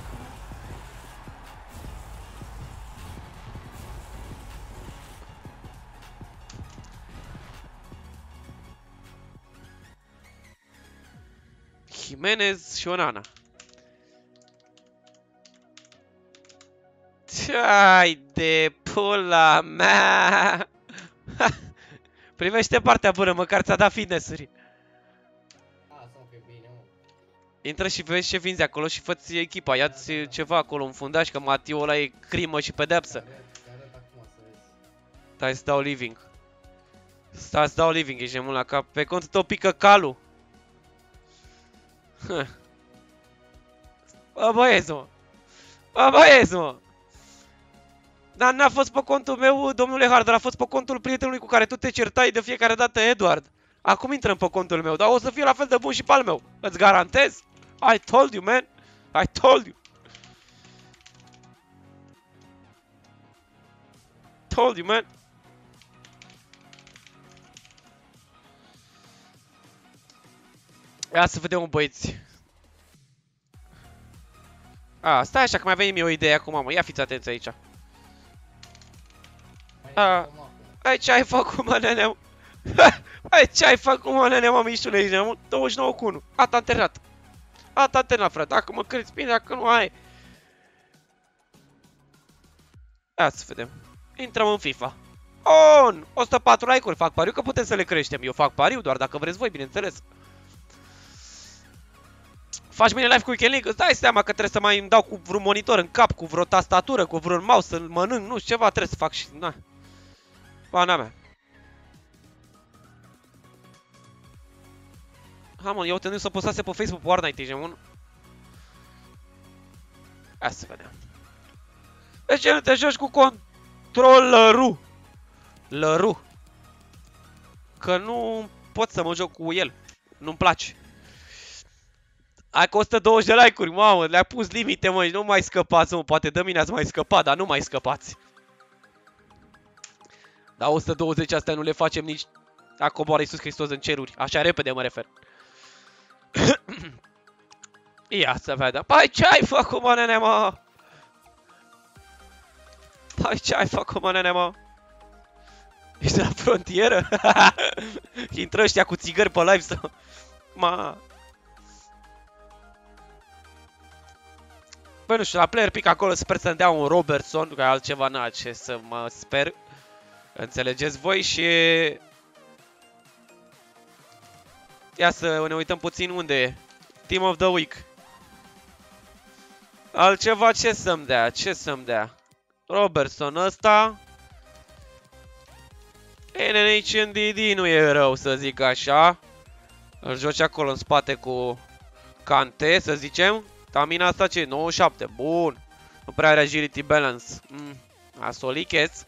Jimenez și Onana. Hai de pula mea! Privește partea bună, măcar ți-a dat fitness-uri. Intră și vezi ce vinzi acolo și fă-ți echipa, ia-ți ceva acolo, un fundaș, că Matiu ăla e crimă și pedepsă. Stai să dau living. Stai să dau living, ești mult la cap. Pe contul tău pică calul. Bă, băieți, mă. Bă, băieți, mă. Dar n-a fost pe contul meu, domnule Harder, a fost pe contul prietenului cu care tu te certai de fiecare dată, Edward. Acum intrăm pe contul meu, dar o să fie la fel de bun și pe al meu. Îți garantez. I told you, man. I told you. Told you, man. Ia să vedem, băieți. A, stai așa că mi-a venit mie o idee acum, mă. Ia fiți atenți aici. A, aici ai făcut, mă, nene, mă. Aici ai făcut, mă, nene, mă, mișule, aici, mă. douăzeci și nouă cu unu. Ata am terminat. Ata am terminat, frate. Dacă mă crezi bine, dacă nu ai. Ia să vedem. Intrăm în FIFA. On! o sută patru like-uri. Fac pariu că putem să le creștem. Eu fac pariu doar dacă vreți voi, bineînțeles. Faci bine live cu Weekend League? Îți dai seama că trebuie să mai îmi dau cu vreun monitor în cap, cu vreo tastatură, cu vreun mouse, să-l mănânc, nu știu, ceva trebuie să fac și... Na. Pana mea. Ha, mă, eu te să postase pe Facebook pe Warnight, ești, mă. Hai să vedem. De ce nu te joci cu controllerul? Lăru. Că nu pot să mă joc cu el. Nu-mi place. Hai că o sută douăzeci de like-uri, mamă, le-a pus limite, mă, nu mai scăpați, mă, poate de mine ați mai scăpat, dar nu mai scăpați. Dar o sută douăzeci astea nu le facem nici a coboară Iisus Hristos în ceruri, așa repede mă refer. Ia să vedem. Păi ce ai făcut, mă, nene, mă? Păi ce ai făcut, mă, nene, mă? Ești la frontieră? Intră ăștia cu țigări pe live sau... Ma... Păi nu știu, la Player Pick acolo sper să-mi dea un Robertson, că altceva n-a ce să mă sper. Înțelegeți voi și... Ia să ne uităm puțin unde e. Team of the Week. Altceva ce să-mi dea, ce să-mi dea? Robertson ăsta. N N H N D D nu e rău, să zic așa. Îl joci acolo în spate cu Kante, să zicem. Tamina asta ce? nouăzeci și șapte. Bun. Nu prea are agility balance. Mm. Asoliches.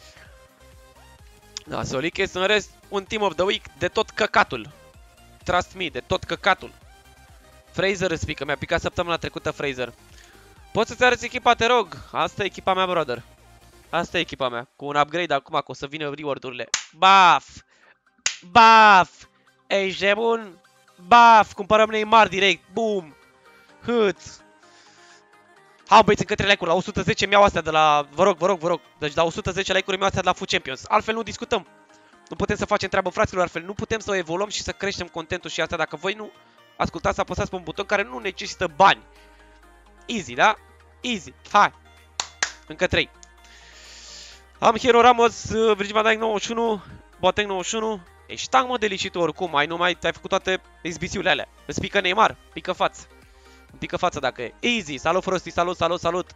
Asoliches, în rest, un team of the week de tot căcatul. Trust me, de tot căcatul. Fraser îți pică, mi-a picat săptămâna trecută Fraser. Poți să-ți arăți echipa, te rog? Asta e echipa mea, brother. Asta e echipa mea. Cu un upgrade acum, că o să vină reward-urile. Baf! Baf! Ești bun? Baf! Cumpărăm Neymar direct. Boom! Hât! Hai, băieți, încă trei like-uri. La o sută zece mi-au astea de la... Vă rog, vă rog, vă rog. Deci la o sută zece like-uri mi-au astea de la Food Champions. Altfel nu discutăm. Nu putem să facem treabă, fraților, altfel nu putem să o evoluăm și să creștem contentul și asta. Dacă voi nu ascultați, apăsați pe un buton care nu necesită bani. Easy, da? Easy. Hai! Încă trei. Am Hero Ramos, Virgil van Dijk nouăzeci și unu, Boateng nouăzeci și unu. Ești tang, mă, de licitul oricum. Ai numai, ai făcut toate exhibițiile alea. Îți pică Neymar, pică față. Îmi pică față dacă e. Easy, salut Frosty, salut, salut, salut.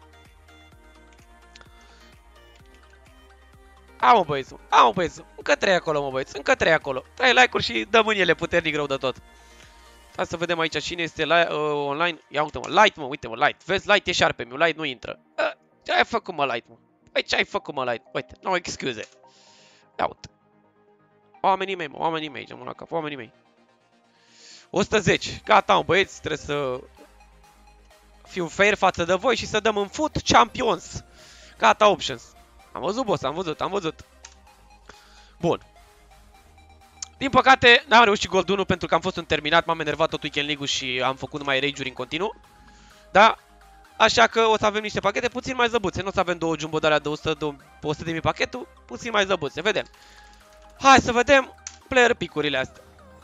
Am, mă, băieți, am, mă, băieți. Încă trei acolo, mă, băieți, încă trei acolo. trei like-uri și dăm în ele puternic rău de tot. Hai să vedem aici cine este la, uh, online. Ia uite-mă, Light, mă, uite-mă, Light. Vezi, Light e șarpe-miu, Light nu intră. Uh, ce ai făcut, mă, Light, mă? Păi ce ai făcut, mă, Light? Uite, no excuze. Ia uite. Oamenii mei, mă, oamenii mei, gemul la cap, oamenii mei. o sută zece. Gata, mă, băieți, trebuie să fiu fair față de voi și să dăm în Foot Champions. Gata, options. Am văzut, boss, am văzut, am văzut. Bun. Din păcate, n-am reușit Gold unu pentru că am fost un terminat, m-am enervat tot Weekend League-ul și am făcut numai rage-uri în continuu. Da? Așa că o să avem niște pachete puțin mai zăbuțe. Nu o să avem două jumbo de alea de o sută de mii pachetul, puțin mai zăbuțe. Vedem. Hai să vedem player pick-urile astea.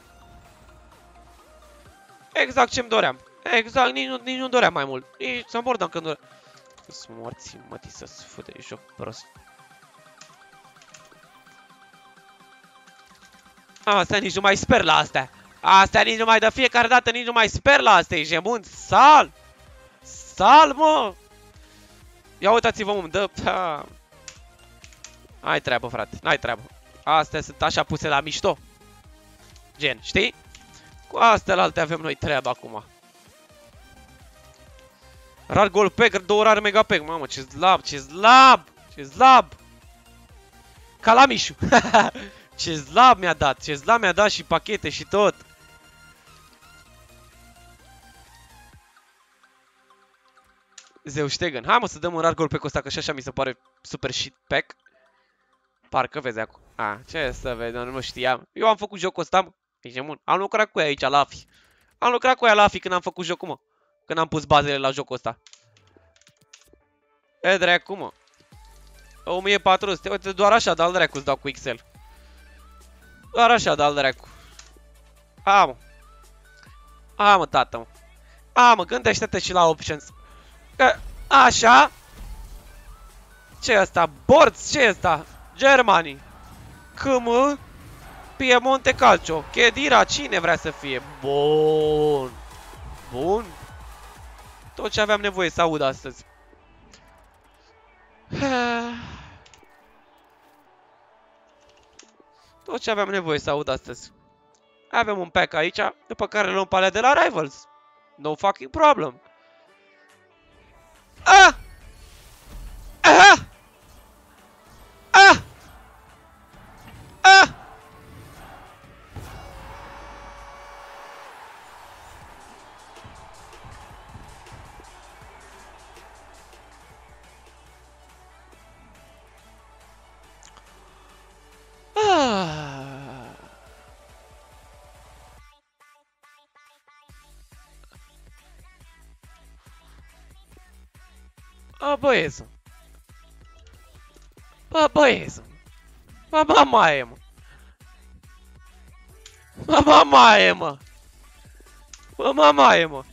Exact ce-mi doream. Exact, nici nu, nici nu doream mai mult. Nici să mor dacă nu doream. Să morți, mătii, să-ți fute joc prost. Astea nici nu mai sper la astea. Astea nici nu mai de fiecare dată, nici nu mai sper la astea. Ești bun? Sal! Sal, mă! Ia uitați-vă, mă, dă... Ha. Ai treabă, frate, n-ai treabă. Astea sunt așa puse la mișto. Gen, știi? Cu astea la alte avem noi treabă acum. Rar goal pack, două rar mega pack. Mamă, ce slab, ce slab! Ce slab! Ca la Mișu. Ce slab mi-a dat, ce slab mi-a dat și pachete și tot. Zeu Stegen. Hai mă să dăm un rar gol pe Costa, că și așa mi se pare super shit pack. Parcă vezi acum. A, ce să vezi, nu mă știam. Eu am făcut jocul ăsta, mă. Ești bun. Am lucrat cu ea aici la A F I. Am lucrat cu ea la A F I când am făcut jocul, mă. Când am pus bazele la jocul ăsta. E, dracu, mă. o mie patru sute. Uite, doar așa, de-al dracu îți dau cu X L. Doar așa, de-al dracu. A, mă. A, mă, tată, mă. A, mă, gândește-te și la options. Că, așa. Ce e asta? Borț? Ce e asta? Germanii. C M. Piemonte Calcio. Chedira. Cine vrea să fie? Bun. Bun. Tot ce aveam nevoie să aud astăzi. Tot ce aveam nevoie să aud astăzi. Avem un pack aici, după care luăm palea de la Rivals. No fucking problem. Ah! Ah! Ah! Ah! A, băieță. Bă, băieță. Bă, mamaie, mă. Bă, mamaie, mă. Bă, mamaie, mă.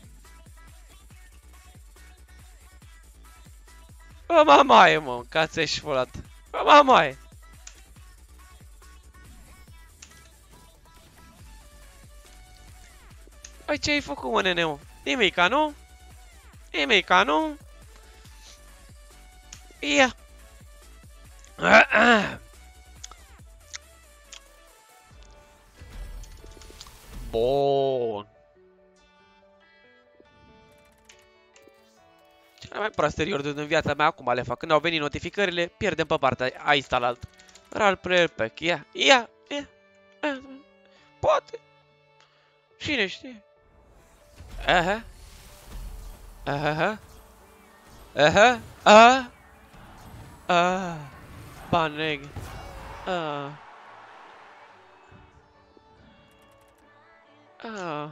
Bă, mamaie, mă, ca ți-ești fulat. Bă, mamaie. Păi ce ai făcut, mă, nene, mă? Nimica, nu? Nimica, nu? Ia! Bun! Cele mai proaste reorduri din viața mea acum le fac. Când au venit notificările, pierdem pe partea a instalat. Ral player pack. Ia! Ia! Ia! Poate! Cine știe? Aha! Aha! Aha! Aha! Ah, baneg. Ah. Ah.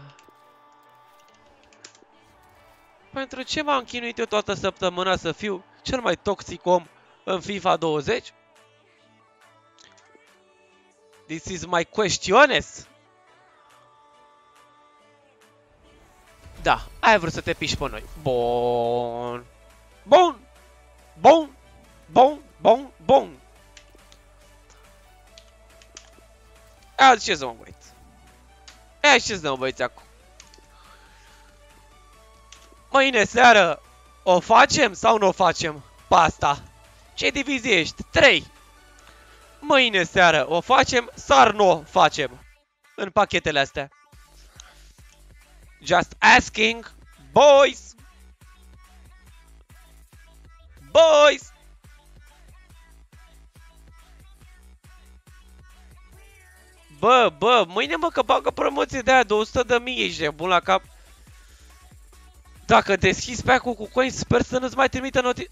Pentru ce m-am chinuit eu toată săptămâna să fiu cel mai toxic om în FIFA douăzeci? This is my questiones. Da, ai vrut să te piși pe noi. Bun. Bun. Bun. Bun, bun, bun. Azi ce să mă băieți? Azi ce să mă băieți acum? Mâine seară o facem sau nu o facem? Pasta. Ce divizie ești? trei. Mâine seară o facem sau nu o facem? În pachetele astea. Just asking. Boys. Boys. Bă, bă, mâine mă că bagă promoție de aia două sute de mii, ești de bun la cap. Dacă deschizi pe acolo cu coin, sper să nu-ți mai trimită noti...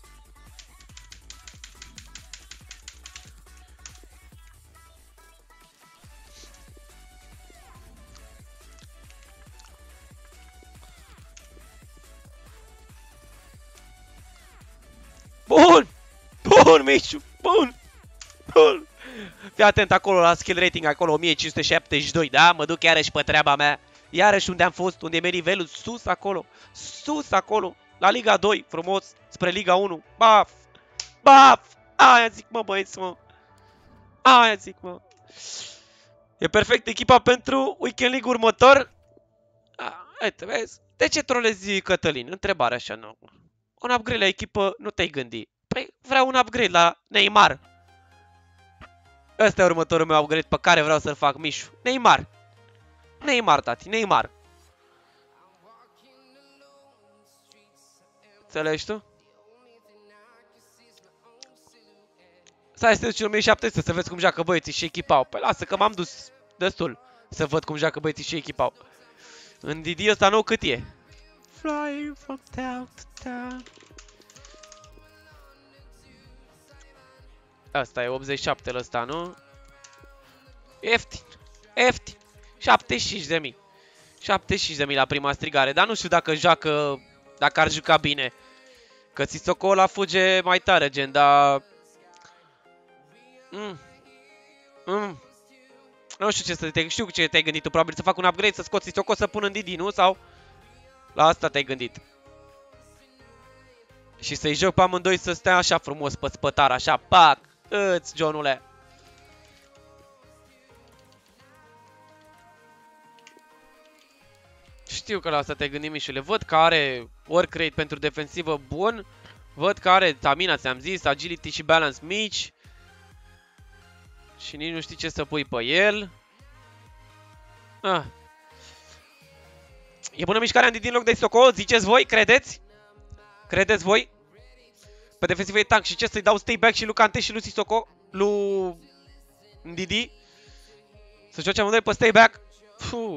Bun! Bun, Mișu! Bun! Bun! Fii atent acolo la skill rating, acolo o mie cinci sute șaptezeci și doi, da? Mă duc iarăși pe treaba mea. Iarăși unde am fost, unde mi-e nivelul, sus acolo. Sus acolo, la Liga doi, frumos, spre Liga unu. Baf! Baf! Aia zic, mă, băieți, mă. Aia zic, mă. E perfect echipa pentru Weekend League următor. Uite, vezi? De ce trolezi, Cătălin? Întrebare așa, nu. Un upgrade la echipă, nu te-ai gândi. Păi vreau un upgrade la Neymar. Ăsta e următorul meu upgrade pe care vreau să-l fac, Mișu. Neymar. Neymar, tati, Neymar. Înțelegi tu? Stai să te duci în o mie șapte sute să vezi cum joacă băieții și echipau. Păi lasă că m-am dus destul să văd cum joacă băieții și echipau. În D D ăsta nou cât e? Flying from town to town. Asta e optzeci și șapte la ăsta, nu? Ieftin. Ieftin. șaptezeci și cinci de mii. șaptezeci și cinci de mii la prima strigare. Dar nu știu dacă joacă... Dacă ar juca bine. Că Sissoko ăla fuge mai tare, gen, dar... Mm. Mm. Nu știu ce să te... Știu ce te-ai gândit tu. Probabil să fac un upgrade, să scoți Sissoko, să pun în Didi, nu? Sau... La asta te-ai gândit. Și să-i joc pe amândoi să stea așa frumos pe spătar, așa, pac, îți, Johnule. Știu că la asta te-ai gândit, Mișule. Văd că are work rate pentru defensivă bun. Văd că are stamina, ți-am zis, agility și balance mici. Și nici nu știi ce să pui pe el. Ah. E bună mișcarea din loc de Sissoko, ziceți voi, credeți? Credeți voi? Pe defensivă e tank și ce să-i dau stay back și lui Kante și lui Sissoko? Lui Didi? Să joace amândoi pe stay back? Puh.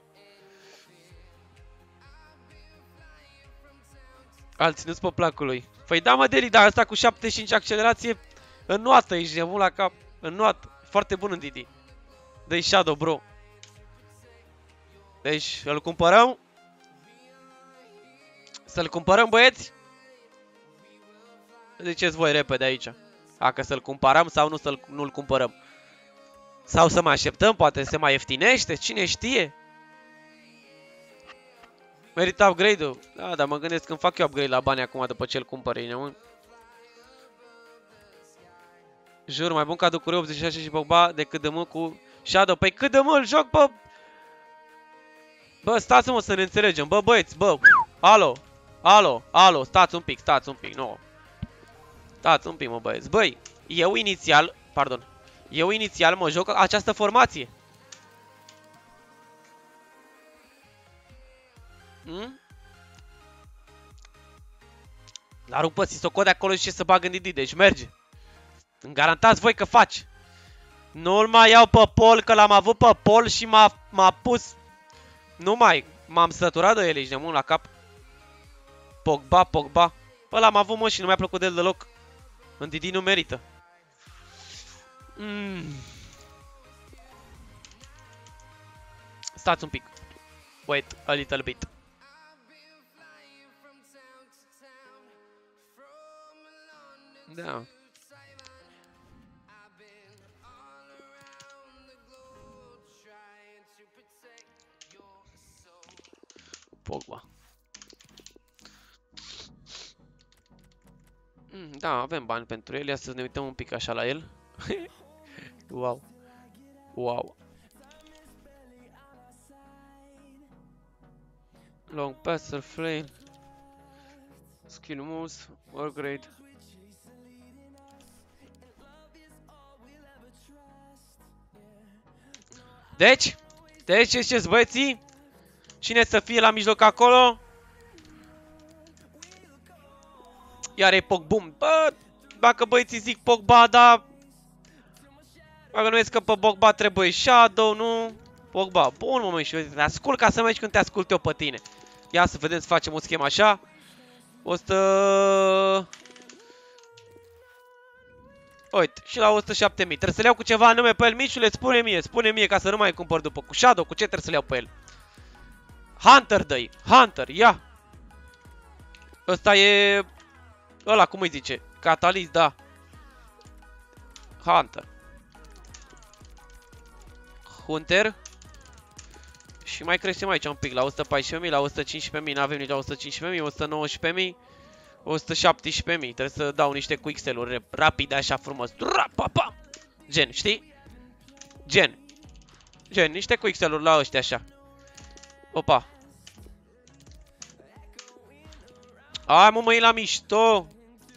Alții nu-ți pe placul lui. Păi da mă, Deli, dar ăsta cu șaptezeci și cinci accelerație înnoată, ești nebun la cap. Înnoată. Foarte bun în Didi. Dă-i shadow, bro. Deci, îl cumpărăm. Să-l cumpărăm, băieți? Ziceți voi repede aici. Dacă să-l cumpărăm sau nu să-l nu-l cumpărăm. Sau să mai așteptăm, poate se mai ieftinește, cine știe. Merită upgrade-ul. Da, dar mă gândesc când fac eu upgrade la bani acum după ce îl cumpăr ei, nu? Jur, mai bun ca Ducure optzeci și șase și Pogba decât de mă cu Shadow. Păi cât de mă îl joc, bă? Bă, stați mă să ne înțelegem. Bă, băieți, bă. Alo, alo, alo, stați un pic, stați un pic, nu. Stați un pic, mă, băieți. Băi, eu inițial, pardon, eu inițial mă joc această formație. Hmm? Dar rupă Sissoko de acolo și ce să bag în Didi, deci merge. Îmi garantați voi că faci. Nu-l mai iau pe Paul, că l-am avut pe Paul și m-a pus... Nu mai, m-am săturat de el, ești nemun la cap. Pogba, Pogba. Bă, l-am avut, mă, și nu mi-a plăcut de el deloc. În Didi nu merită. Mm. Stați un pic. Wait a little bit. Da. Pogba. Mm, da, avem bani pentru el. Ia să ne uităm un pic așa la el. Wow. Wow. Long passer, flame. Skill moves, work rate. Deci? Deci ce ziceți, băieții? Cine să fie la mijloc acolo? Iar e Pogba. Bă, dacă băieții zic Pogba, da. Dacă nu că pe Pogba trebuie Shadow, nu? Pogba. Bun, mă, măi, și te ascult ca să mergi când te ascult eu pe tine. Ia să vedem, să facem o schemă așa. o sută... Uite, și la o sută șapte mii. Trebuie să le iau cu ceva nume pe el, Mișule, spune mie, spune mie ca să nu mai cumpăr după. Cu Shadow, cu ce trebuie să le iau pe el? Hunter, dă-i. Hunter, ia. Ăsta e... Ăla, cum îi zice? Catalyst, da. Hunter. Hunter. Și mai creștem aici un pic, la o sută paisprezece mii, la o sută cincisprezece mii, n-avem nici la o sută cincisprezece mii, o sută nouăsprezece mii, o sută șaptesprezece mii. Trebuie să dau niște quick-sell-uri rapide, așa frumos. Ra-pa-pa! Gen, știi? Gen. Gen, niște quick-sell-uri la ăștia, așa. Opa. Hai, mă, măi, la mișto.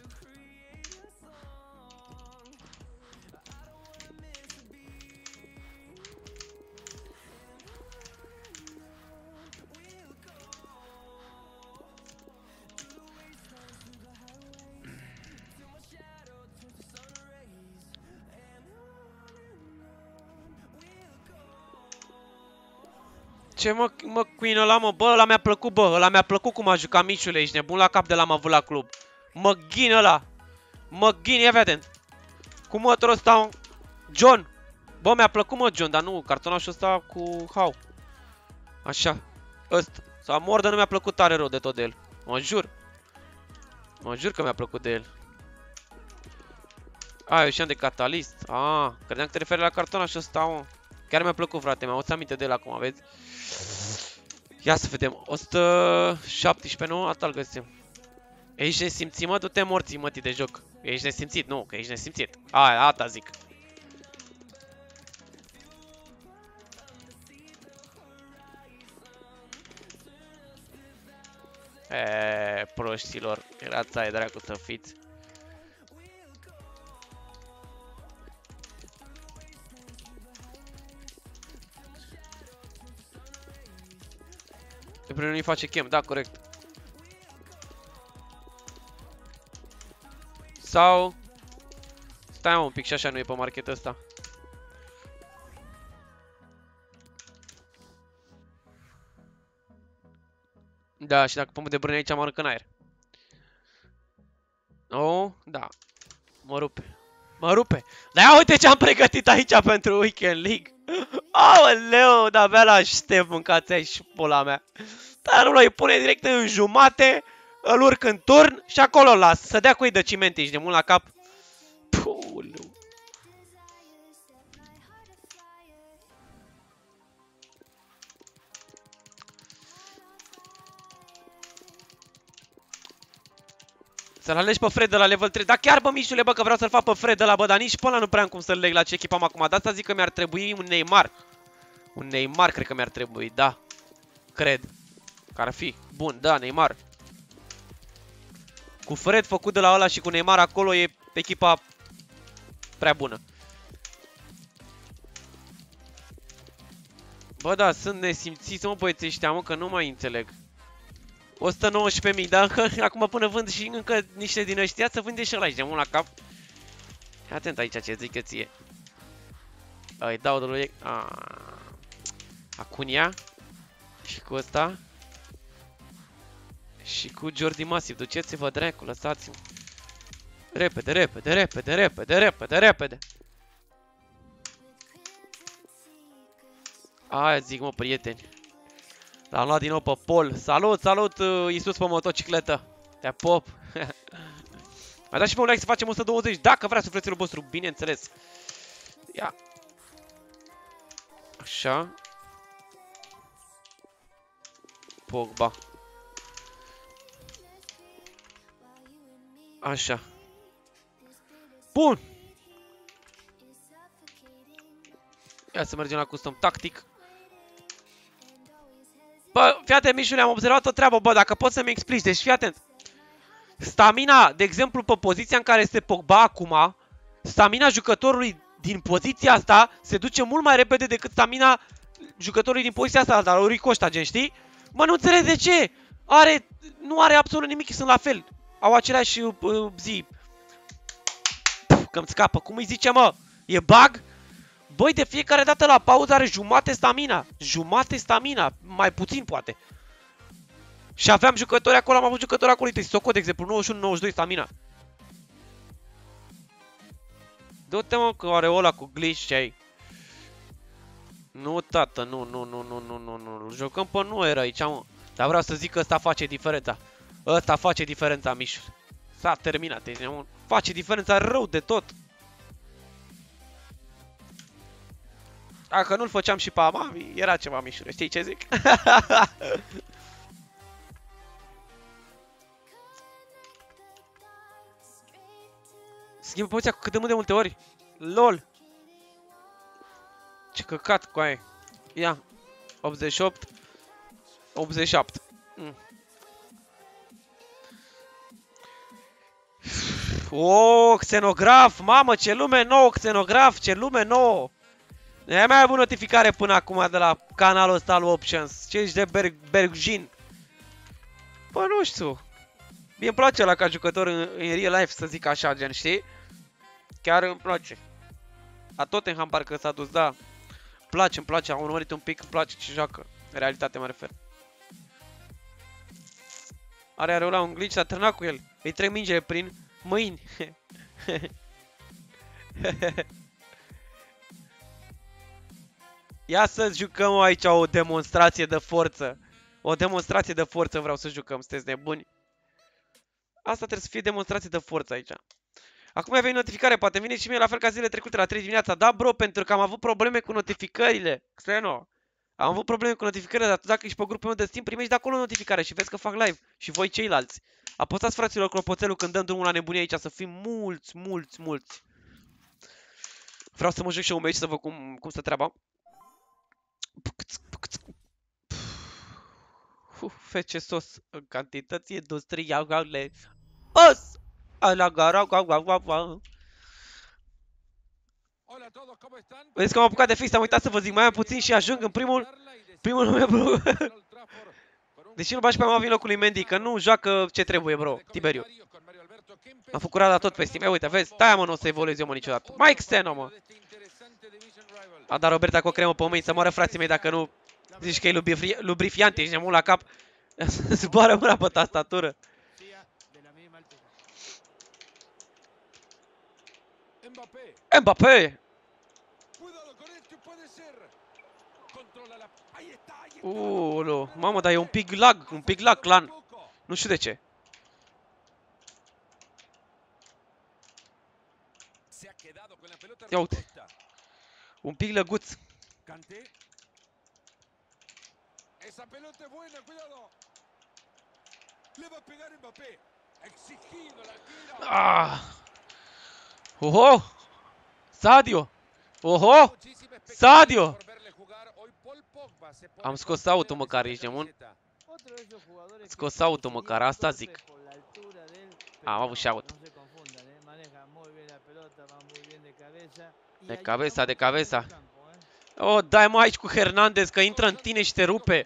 Ce mă, mă, Queen ăla, mă, bă, ăla mi-a plăcut, bă, ăla mi-a plăcut cum a jucat Mișule, ești nebun la cap de l-am avut la club. Mă, ghin ăla. Mă, ghin, ia vedem. Cum mă ăsta? John! Bă, mi-a plăcut, mă, John, dar nu, cartonașul ăsta cu How. Așa. Ăsta. Sau Mordă nu mi-a plăcut tare rău de tot de el. Mă jur. Mă jur că mi-a plăcut de el. A, eu știam de Catalyst. Ah, credeam că te referi la cartonașul ăsta, mă. Chiar mi-a plăcut, frate, mi-am adus aminte de el acum, vezi? Ia să vedem. o sută șaptesprezece, nu? Atât-l găsim. Ești nesimțit, mă? Du-te morții, mătii, de joc. Ești nesimțit, nu, că ești nesimțit. Aia, asta zic. Eee, proștilor. Erați aia, dracu, să fiți. De primul nu-i face chem, da, corect. Sau... Stai un pic și așa nu e pe market ăsta. Da, și dacă pomul de brâne aici mănâncă în aer. Oh, da. Mă rupe. Mă rupe. Dar ia uite ce am pregătit aici pentru Weekend League. Aoleu, de-abia l-aștept, mâncați aici și pula mea. Dar nu îi pune direct în jumate, îl urc în turn și acolo las. Să dea cu ei de cimente, ești de mult la cap. Puleu. Să-l alegi pe Fred de la level trei. Da chiar, bă, Mișule, bă, că vreau să-l fac pe Fred de la, bă, dar nici pe ăla nu prea am cum să-l leg la ce echipam acum. De asta zic că mi-ar trebui un Neymar. Un Neymar cred că mi-ar trebui, da. Cred. Că ar fi. Bun, da, Neymar. Cu Fred făcut de la ăla și cu Neymar acolo e echipa prea bună. Bă, da, sunt nesimțiți, mă, băieții ăștia, mă, că nu mai înțeleg. o sută nouăsprezece mii, dar acum până vând și încă niște din ăștia, să vânde și ăla aici, de mult la cap. Atent aici ce zic că ție. Îi dau de lui... Acunia. Și cu ăsta. Și cu Jordi Masiv. Duceți-vă, dracu, lăsați-mă. Repede, repede, repede, repede, repede, repede. Aia zic, mă, prieteni. L-am luat din nou pe Paul. Salut, salut, Iisus pe motocicletă. Te pop. Mai dați și pe un like să facem o sută douăzeci. Dacă vrea sufletelul vostru, bineînțeles. Ia. Așa. Pogba. Așa. Bun. Ia să mergem la custom tactic. Bă, fii atent, Mișule, am observat o treabă, bă, dacă poți să-mi explici, deci fii atent. Stamina, de exemplu, pe poziția în care este Pogba acum, stamina jucătorului din poziția asta se duce mult mai repede decât stamina jucătorului din poziția asta, dar lui Costa, gen, știi? Mă, nu înțeleg de ce. Are, nu are absolut nimic, sunt la fel. Au aceleași uh, zi. Că-mi scapă, cum îi zice, mă? E bug? Băi, de fiecare dată la pauză are jumate stamina. Jumate stamina. Mai puțin, poate. Și aveam jucători acolo, am avut jucători acolo. Uite, Sissoko, de exemplu, nouăzeci și unu nouăzeci și doi stamina. Du-te, mă, că are ăla cu glitch și ai. Nu, tată, nu, nu, nu, nu, nu, nu, nu. Jucăm pe nu era aici, mă. Dar vreau să zic că ăsta face diferența. Ăsta face diferența, Mișu. S-a terminat, ești nebun. Face diferența rău de tot. Dacă nu-l făceam și pe Amami, era ceva, Mișule, știi ce zic? Schimbă poziția cu cât de mult de multe ori. LOL. Ce căcat cu aia. Ia. optzeci și opt. optzeci și șapte. Mm. O, xenograf, mamă, ce lume nouă, xenograf, ce lume nouă. Nu mai avut notificare până acum de la canalul ăsta al Options. Ce ești de Berg Bergjin? Bă, nu știu. Mie îmi place ăla ca jucător în, în real life, să zic așa, gen, știi? Chiar îmi place. La Tottenham parcă s-a dus, da. Îmi place, îmi place, am urmărit un pic, îmi place ce joacă. În realitate mă refer. Are Areola un glitch, s-a terminat cu el. Îi trec mingele prin mâini. Ia să jucăm aici o demonstrație de forță. O demonstrație de forță vreau să jucăm, sunteți nebuni? Asta trebuie să fie demonstrație de forță aici. Acum avea notificare, poate vine și mie la fel ca zilele trecute la trei dimineața. Da, bro, pentru că am avut probleme cu notificările. Xeno. Am avut probleme cu notificările, dar tu dacă ești pe grupul meu de Steam, primești de acolo notificare și vezi că fac live. Și voi ceilalți. Apăsați, fraților, clopoțelul când dăm drumul la nebunie aici, să fim mulți, mulți, mulți. Vreau să mă joc și eu un meci să văd cum, cum stă treaba. Uf, fece sos în cantități industriale. Os! Ala gara, gau, gau, gau, gau. Vedeți că m-am apucat de fix, am uitat să vă zic, mai am puțin și ajung în primul, primul meu, bro. Deși nu bagi pe mama vin locului Mendy, că nu joacă ce trebuie, bro, Tiberiu. Am făcut rada tot pe Steam, ia uite, vezi, taia mă, nu o să evoluez eu, mă, niciodată. Mai externă, mă. A dat Roberta cu o cremă pe mâini, să moară frații mei dacă nu zici că e lubrifiant, ești nemul la cap. Zboară mâna pe tastatură. Mbappé! Uuu, mamă, dar e un pic lag, un pic lag, clan. Nu știu de ce. Ia uite. Un pic lăguț. Ah! Oho! Sadio! Oho! Sadio! Am scos auto măcar, ești nemun? Scos auto măcar, asta zic. Am avut și auto. De cabeza, de cabeza. Oh, dai mă aici cu Hernandez, că intră în tine și te rupe.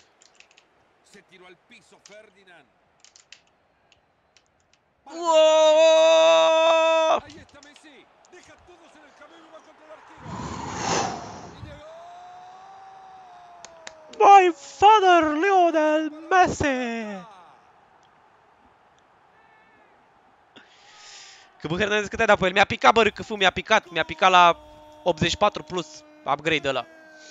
Wow! My father, Lionel Messi! Că bă, Hernandez cât ai dat pe el? Mi-a picat, bă, râcăfu, mi-a picat. Mi-a picat la optzeci și patru plus upgrade ăla.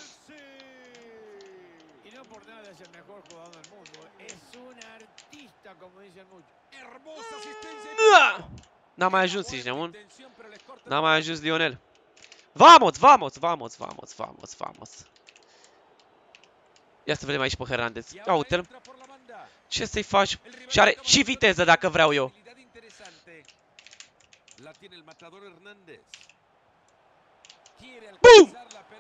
N-a mai ajuns, ești nemun? N-a mai ajuns Lionel. Vamos, vamos, vamos, vamos, vamos, vamos. Ia să vedem aici pe Hernandez. Ia uite-l. Ce să-i faci? Și are și viteză dacă vreau eu. Bum!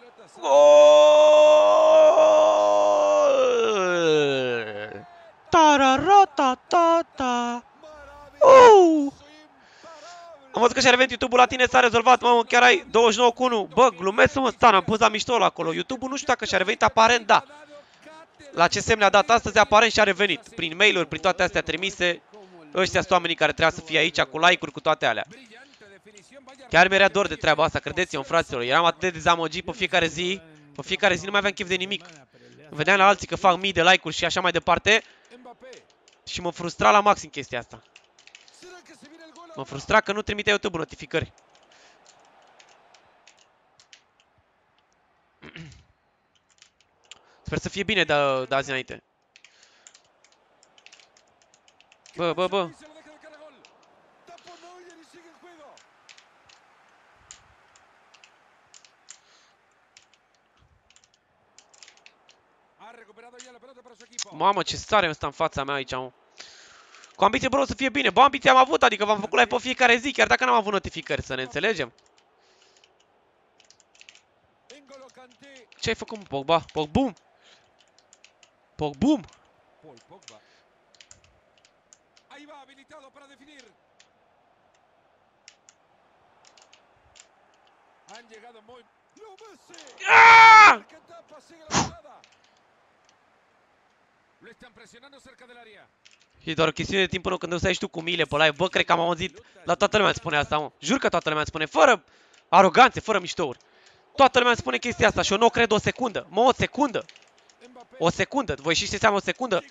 Gol! Tararatata! Uh! Am văzut că și-a revenit YouTube-ul la tine, s-a rezolvat, mă, chiar ai douăzeci și nouă cu unu. Bă, glumesc, mă, stan, am pus la mișto acolo. YouTube-ul nu știu dacă și-a revenit, aparent da. La ce semne a dat astăzi, aparent și-a revenit. Prin mail-uri, prin toate astea trimise. Ăștia sunt oamenii care trebuia să fie aici, cu like-uri, cu toate alea. Chiar mi-era dor de treaba asta, credeți-mă, fraților. Eram atât de dezamăgit pe fiecare zi. Pe fiecare zi nu mai aveam chef de nimic. Vedeam la alții că fac mii de like-uri și așa mai departe. Și mă frustra la maxim chestia asta. Mă frustra că nu trimite YouTube notificări. Sper să fie bine de, de azi înainte. Bă, bă, bă. Mamă, ce stare ăsta în fața mea aici, mă. Cu ambiție, bro, să fie bine. Bă, ambiție am avut, adică v-am făcut live pe fiecare zi, chiar dacă n-am avut notificări, să ne înțelegem. Ce ai făcut, mă, Pogba? Pogbum! Pogbum! Aaaa! E doar o chestiune de timp până când o să ai și tu cu miile pe live. Bă, cred că am auzit. La toată lumea îmi spune asta, mă. Jur că toată lumea îmi spune. Fără aroganțe, fără miștouri. Toată lumea îmi spune chestia asta și eu nu o cred o secundă. Mă, o secundă. O secundă. Voi știți ce înseamnă o secundă?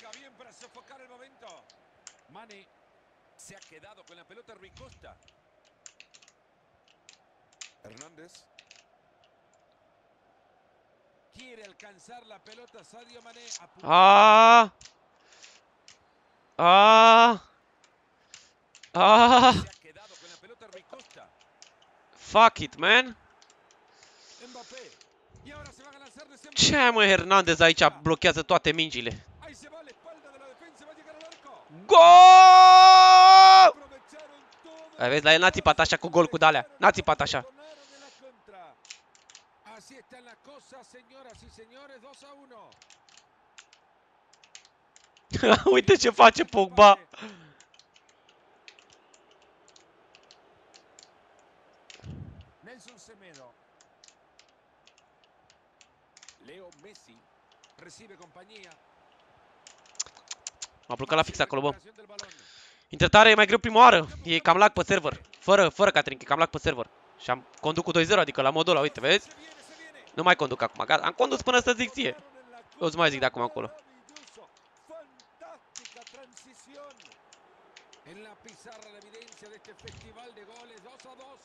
Hernández. Quiere alcanzar la pelota Sadio Mané. Ah. Ah. Ah. Se ha quedado con la pelota Rui Costa. Fuck it, man. Mbappé. Y ahora se van a lanzar de Ce ai, mă, Hernandez aici blochează toate mingile. Ahí se va a la espalda de la defensa, va a llegar al arco. Gol! Aprovecharon todo. Ai vezi, la el n-a țipat așa cu gol cu de-alea. N-a țipat așa. Así están las cosas, señoras y señores, dos a uno. Uite ce face Pogba. Nelson Semedo. Leo Messi recibe compañía. M-a blocat la fix acolo, bă. Intră tare, e mai greu prima oară. E cam lag pe server. Fără, fără Catering, e cam lag pe server. Și am conduc cu doi zero, adică la modul ăla, uite, vezi? Nu mai conduc acum, gata. Am condus până să zic ție. Eu îți mai zic de acum încolo. En la pizarra la evidencia de este festival de goles, dos a dos.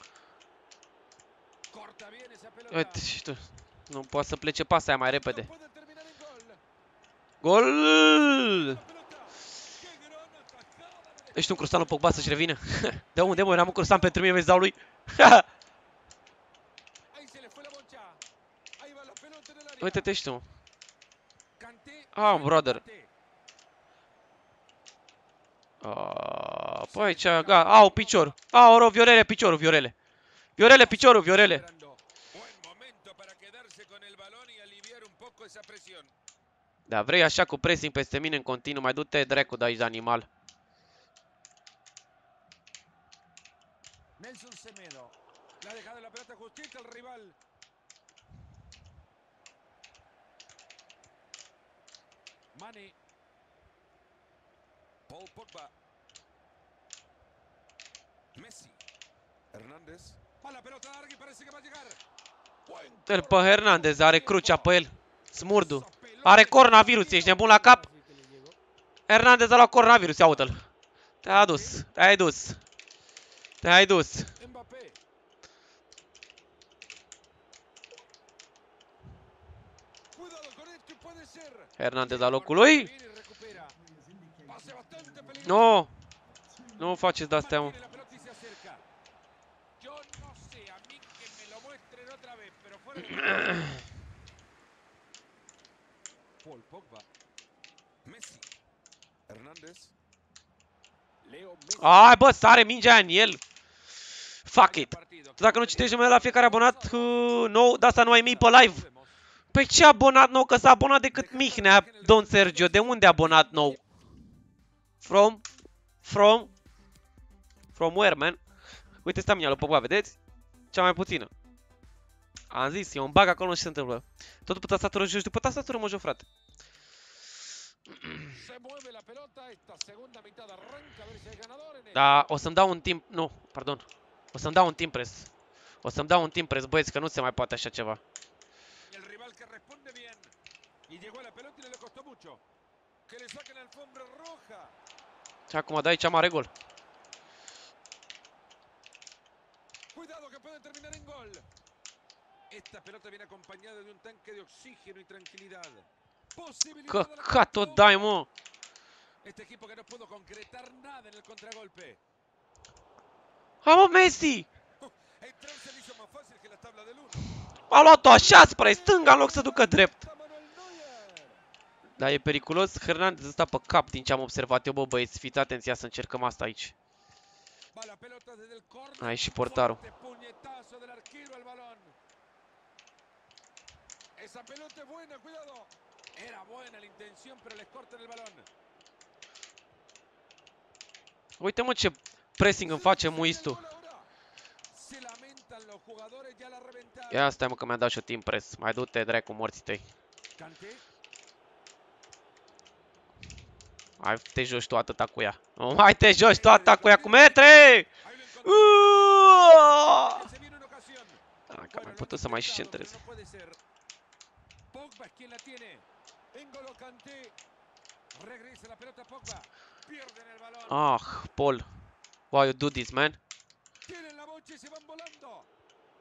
Corta bien esa pelota. Uite, și tu. Nu poate să plece pasa aia mai repede. Gol! Ești un crustan lui Pogba să-și revină. De unde, mă? N-am un crustan pentru mine, vezi, dau lui. Uite-te și tu. Ah, brother. Ah, păi aici, gata. Au, picior. Au, Viorele, piciorul, Viorele. Viorele, piciorul, Viorele. Da, vrei așa cu pressing peste mine în continuu, mai du-te dracu de aici de animal. Nelson Semedo. Le ha dejado la pelota justita al rival. Mane. Paul Pogba. Messi. Hernández. Va la pelota larga y parece que va a llegar. El pe Hernandez are crucea pe el. Smurdu. Are coronavirus, ești nebun la cap? Hernandez a luat coronavirus, ia uite-l. Te-ai dus, te-ai dus. Te-ai dus. Hernandez la locul lui. Nu. Nu faceți de-astea, mă. Paul Pogba. Messi. Hernández. Leo Messi. Ai, bă, sare mingea aia în el. Fuck it. Dacă nu citești numele la fiecare abonat uh, nou, de asta nu ai mii pe live. Păi ce abonat nou? Că s-a abonat decât Mihnea, Don Sergio. De unde abonat nou? From? From? From where, man? Uite stamina lui Pogba, vedeți? Cea mai puțină. Am zis, e un bug acolo, nu știu ce se întâmplă. Tot după tastatură joci, după tastatură mă joc, frate. Da, o să-mi dau un timp, nu, pardon. O să-mi dau un timp pres. O să-mi dau un timp pres, băieți, că nu se mai poate așa ceva. Și acum, de aici mare gol. Esta pelota viene acompañada de un tanque de oxígeno y tranquilidad. Căcat o dai, mă. Este equipo que no pudo concretar nada en el contragolpe. Ha, mă, Messi! A luat-o așa spre stânga în loc să ducă drept. Da, e periculos. Hernandez ăsta pe cap din ce am observat eu, bă, băieți. Fiți atenția să încercăm asta aici. Ai și portarul. Esa pelota es buena, cuidado. Era buena la intención, pero les cortan el balón. Uite, mă, ce pressing îmi face muistul. Ia stai, mă, că mi-a dat și eu timp press. Mai du-te, dracu, morții tăi. Hai, te joci tu atâta cu ea. Nu mai te joci tu atâta cu ea cu metre! Ah, că mai putut să mai și centrez. Pogba es quien la tiene. N'Golo Kanté. Regresa la pelota Pogba. Pierden el balón. Ah, Paul. Why you do this, man? Tienen la bocha y se van volando.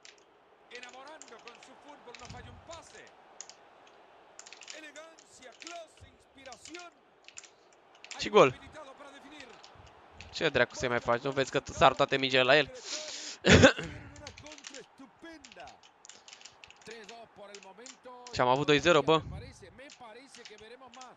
enamorando con su fútbol, no falla un pase. Elegancia, clase, inspiración. Și Hay gol. habilitado para definir. Ce dracu să mai faci? Nu vezi că sar toate mingile la el? Una contra estupenda. tres dos por el momento. Și am avut doi zero, bă. Me parece, me parece que veremos más.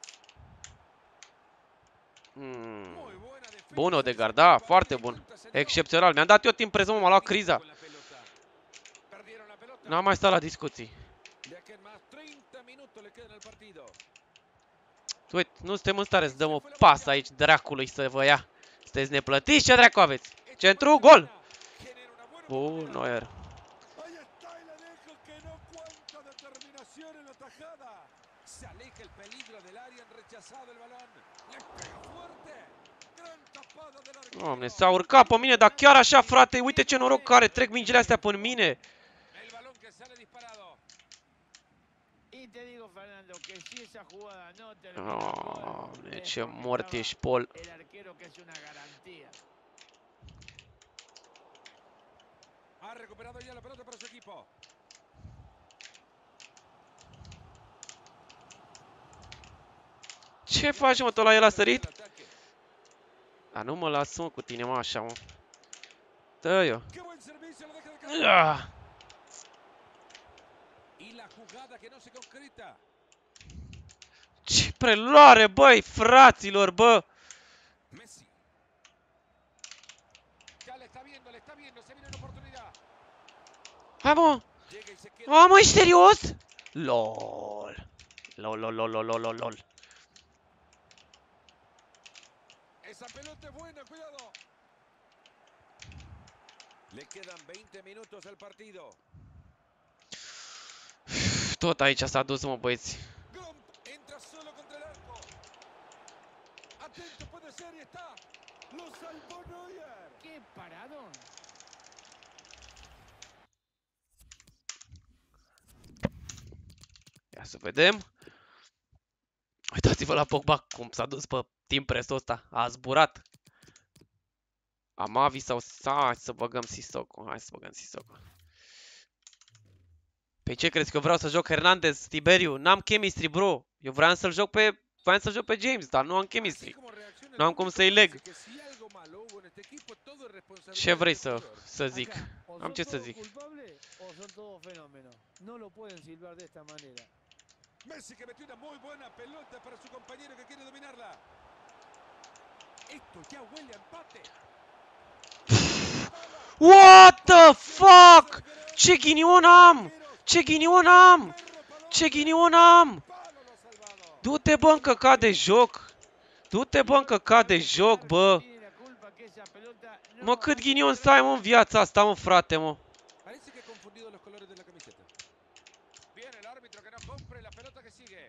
Hmm. Muy buena defensa. Bun Odegaard, da, foarte bun. Excepțional. Mi-am dat eu timp prezent, m-a luat criza. Perdieron la pelota. N-am mai stat la discuții. De aquí en más treinta minutos le quedan al partido. Uite, nu suntem în stare să dăm o pasă aici dracului să vă ia. Sunteți neplătiți? Ce dracu aveți? Centru, gol! Bun, Neuer. Ahí está el Alejo que no cuenta determinación en la tajada. Se aleja el peligro del área, han rechazado el balón. Le pega fuerte. Gran tapada del arquero. Doamne, s-a urcat pe mine, dar chiar așa, frate, uite ce noroc care trec mingile astea pe mine. El balón que sale disparado. Y te digo, Fernando, que si esa jugada no termina en gol, Doamne, es ce porque mort estaba ești, Paul. el arquero que es una garantía. Ha recuperado ya la pelota para su equipo. Ce faci, mă, tot la el a sărit? El ataque. A, nu mă las, mă, cu tine, mă, așa, mă. Dă eu. Qué buen servicio, lo deja de cabeza. Ah. Y la jugada que no se concreta. Ce preluare, băi, fraților, bă! Messi. Ya le está viendo, le está viendo, se viene una oportunidad. Hai, mă! Llega y se queda. A, mă, ești serios? LOL. LOL, lol, lol, lol, lol, lol. Esa pelota es buena, cuidado. Le quedan veinte minutos al partido. Tot aici s-a dus, mă, băieți. Grom entra solo contra el arco. Atento, puede ser y está. Lo salvó Neuer. ¡Qué paradón! Ia să vedem. Uitați-vă la Pogba cum s-a dus pe timp presul ăsta. A zburat. Amavi sau... Hai să băgăm Sissoko. Hai să băgăm Sissoko. Pe ce crezi că eu vreau să joc Hernandez, Tiberiu? N-am chemistry, bro. Eu vreau să-l joc pe... Vreau să-l joc pe James, dar nu am chemistry. Nu am cum să-i leg. Ce vrei să, să zic? Acá, o Am son ce să todos zic. culpables o son todos fenómenos. No lo pueden silbar de esta manera. Messi que metió una muy buena pelota para su compañero que quiere dominarla. Esto ya huele a empate. What the fuck? Ce ghinion am? Ce ghinion am? Ce ghinion am? Palo lo ha salvado. Du-te, bă, în căcat de joc. Du-te, bă, în căcat de joc, bă. Tiene la culpa que esa pelota no Mă, cât ghinion să ai, mă, în viața asta, mă, frate, mă. Parece que ha confundido los colores de la camiseta. Viene el árbitro que no compre la pelota que sigue.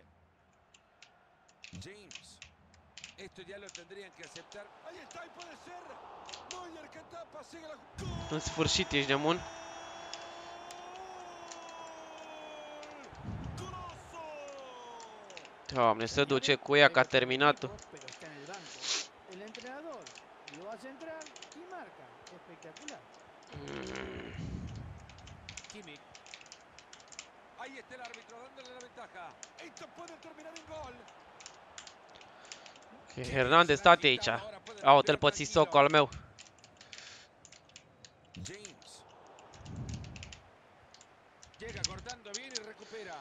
James. Esto ya lo tendrían que aceptar. Ahí está y puede ser. Neuer que tapa, sigue la... ¡Gol! În sfârșit, ești nebun. ¡Golazo! Doamne, se duce cu ea că a terminat-o. Pero está en el banco. El entrenador lo hace entrar y marca. Espectacular. Mm. Kimmich. Ahí está el árbitro dándole la ventaja. Esto puede terminar en gol. Hernandez, state aici. Au-te-l pe Sissoko al meu. James. Llega cortando bien y recupera.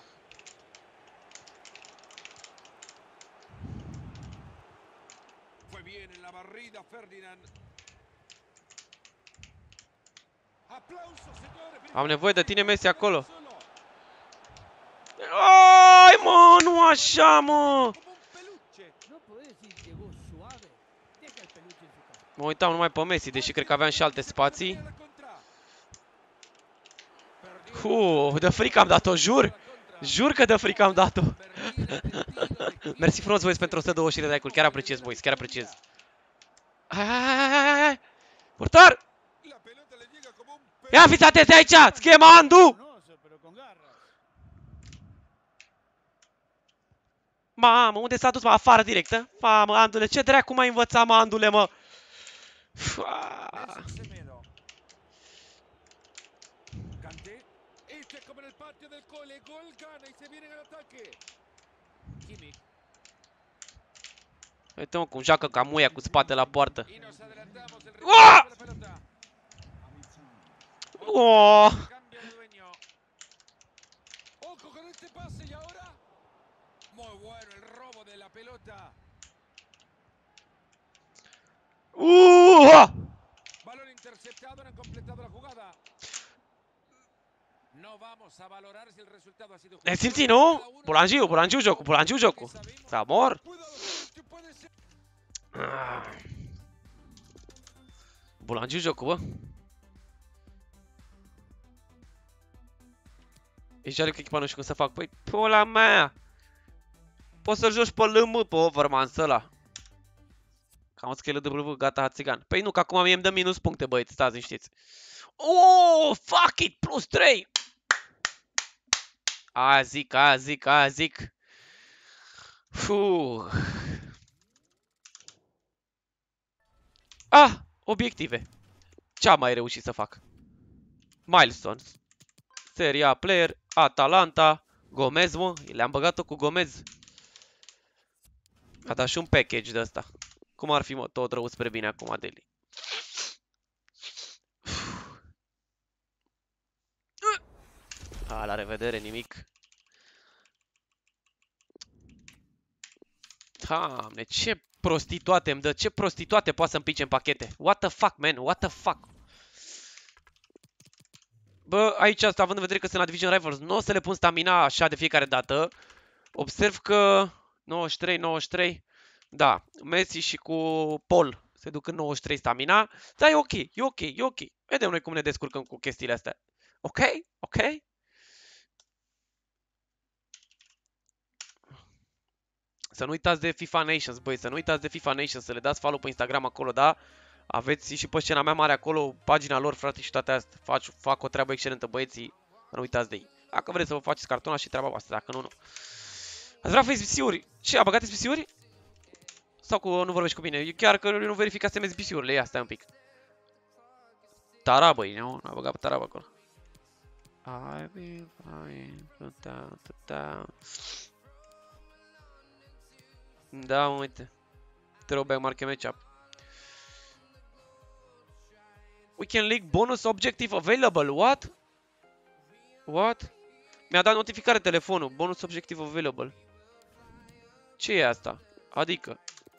Fue bien en la barrida Ferdinand. Aplausos, señores. Am nevoie de tine, Messi, acolo. Ai, mă, nu așa, mă. Como un peluche. No podés decir llegó suave. Deja el peluche en su casa. Mă uitam numai pe Messi, deși cred că aveam și alte spații. La contra. Uu, de frică am dat-o, jur. Jur că de frică am dat-o. Mersi frumos, boys, pentru o sută douăzeci de like-uri. Chiar apreciez, boys, chiar apreciez. Hai, hai, hai, hai, hai. Portar! La pelota le llega como un Ia fiți atenți aici! Schema Andu! Conoce, pero con garras. Mamă, unde s-a dus, mă? Afară directă? Mamă, Andule, ce dracu m-ai învățat, mă, Andule, mă? Fua. Semedo. Kanté. Esto es como en el patio del cole. Gol gana y se viene al ataque. Kimmich. Uite-mă cum joacă ca muia cu spate la poartă. Y nos adelantamos el ¡Ah! de la pelota. Oh! Cambio de dueño. Ojo con este pase y ahora. Muy bueno el robo de la pelota. Uh! Balón interceptado, no han completado la jugada. No vamos a valorar si el resultado ha sido Ne justo. simți, nu? Bulangiu, bulangiu jocul, bulangiu jocul. Să mor. Cuidado, este puede ser. Ah. Bulangiu jocul, bă. Ești are că echipa nu știu cum să fac. Păi, pula mea. Poți să joci pe L M, pe Overmans ăla. Cam scale de W, gata, țigan. Păi nu, că acum mie îmi dă minus puncte, băieți, stați liniștiți. Oh, fuck it, plus trei. Aia zic, aia zic, aia zic. Fuh. Ah, obiective. Ce am mai reușit să fac? Milestones. Serie A player, Atalanta, Gomez, mă, le-am băgat-o cu Gomez. A dat și un package de ăsta. Cum ar fi, mă, tot rău spre bine acum, Deli. A, la revedere, nimic. Doamne, ce prostituate îmi dă, ce prostituate poate să-mi pice în pachete. What the fuck, man, what the fuck. Bă, aici, asta, având în vedere că sunt la Division Rivals, nu o să le pun stamina așa de fiecare dată. Observ că nouăzeci și trei, nouăzeci și trei, da, Messi și cu Paul se duc în nouăzeci și trei stamina. Da, e ok, e ok, e ok. Vedem noi cum ne descurcăm cu chestiile astea. Ok? Ok? Să nu uitați de FIFA Nations, băi, să nu uitați de FIFA Nations, să le dați follow pe Instagram acolo, da? Aveți și pe scena mea mare acolo, pagina lor, frate, și toate astea. Fac, fac o treabă excelentă, băieții, să nu uitați de ei. Dacă vreți să vă faceți cartona și treaba voastră, dacă nu, nu. Ați vrea face S B C-uri? Ce, a băgat S B C-uri? Sau cu, nu vorbești cu mine? Eu chiar că nu verificasem S B C-urile, ia, stai un pic. Tara, băi, nu? N-a băgat pe Taraba acolo. I will find down, down. Da, uite. Throwback market matchup. Weekend League bonus objective available. What? What? Mi-a dat notificare telefonul. Bonus objective available. Ce e asta? Adică?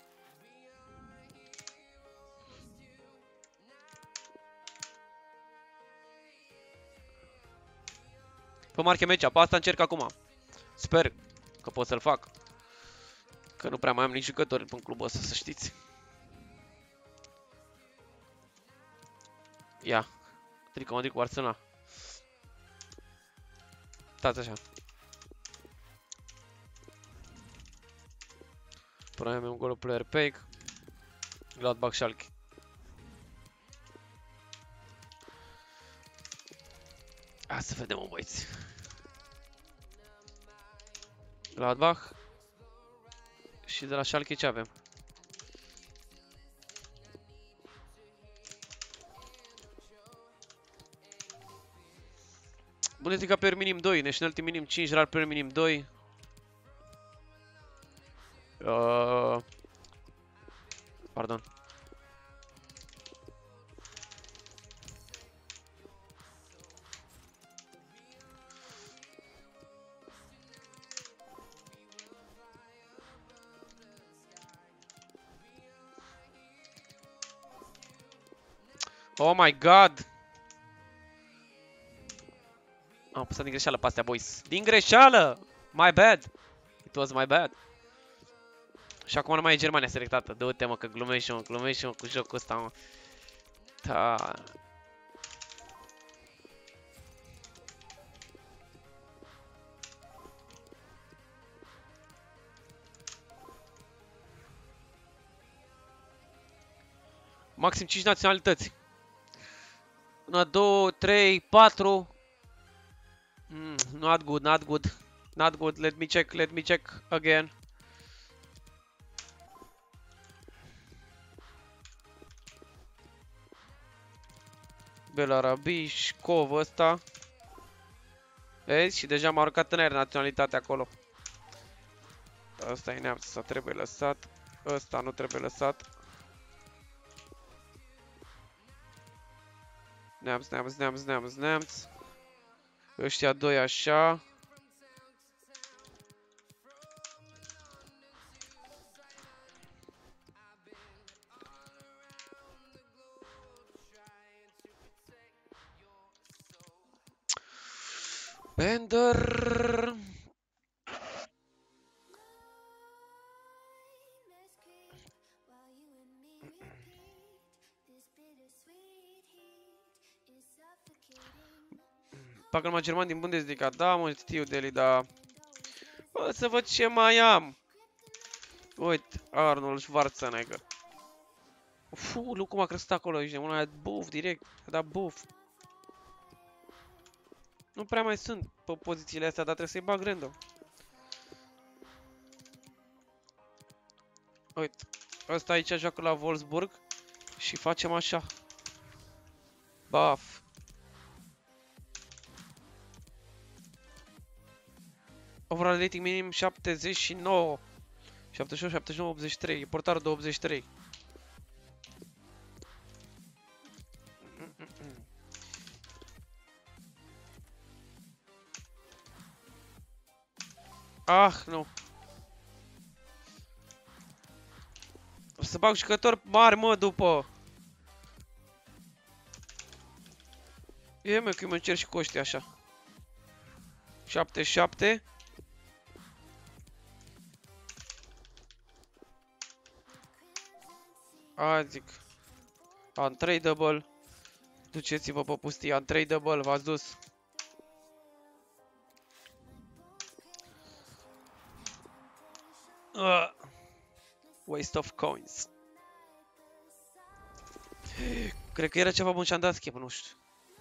Pe market matchup. Asta încerc acum. Sper că pot să-l fac. Că nu prea mai am nici jucători în clubul ăsta, să știți. Ia. Trică Madrid cu Arsenal. Stați așa. Punem un gol player pack. Gladbach Schalke. Hai să vedem, mă, băieți. Gladbach. Și de la Schalke ce avem? Bundesliga per minim doi, National Team minim cinci, rar per minim doi. Uh, pardon. Oh my god! Am apăsat din greșeală pe astea, boys. Din greșeală! My bad! It was my bad. Și acum nu mai e Germania selectată. Dă-te, mă, că glumești, mă, glumești, mă, cu jocul ăsta, mă. Da. Maxim cinci naționalități. unu, doi, trei, patru. Mm, not good, not good. Not good. Let me check, let me check again. Belarabiș, Cov ăsta. Vezi? Și deja m-a urcat în aer naționalitatea acolo. Ăsta e neamț, sau trebuie lăsat. Ăsta nu trebuie lăsat. Neamț, neamț, neamț, neamț, neamț. Ăștia doi așa. Bender. Parcă numai german din Bundesliga. Da, mă, știu de el, dar... O să văd ce mai am. Uite, Arnold Schwarzenegger. Fu, lu cum a crescut acolo, ești nebun, a dat buff direct, a dat buff. Nu prea mai sunt pe pozițiile astea, dar trebuie să-i bag random. Uite, ăsta aici joacă la Wolfsburg și facem așa. Buff. Overall rating minim șaptezeci și nouă. șaptezeci și opt, șaptezeci și nouă, optzeci și trei. E portarul de optzeci și trei. Ah, nu. O să bag jucători mari, mă, după. E, mă, că mă încerc și cu ăștia așa. șaptezeci și șapte. A, zic. Untradable. Duceți-vă pe pustie. Untradable, v-ați dus. Uh. Waste of coins. Cred că era ceva bun și am dat skip, nu știu.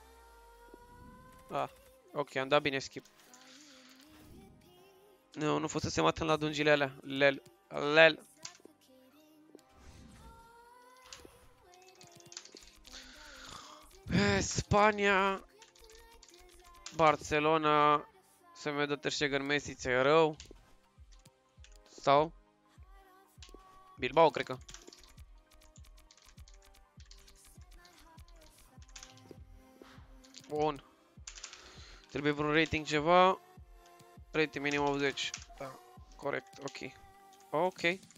Ah, ok, am dat bine skip. Nu, nu fusesem atent la dungile alea. Lel. Lel. Spania. Barcelona. Se mi dă Ter Stegen, Messi, ți-e rău. Sau? Bilbao, cred că. Bun. Trebuie vreun rating ceva. Rating minim optzeci. Da, corect, ok. Ok.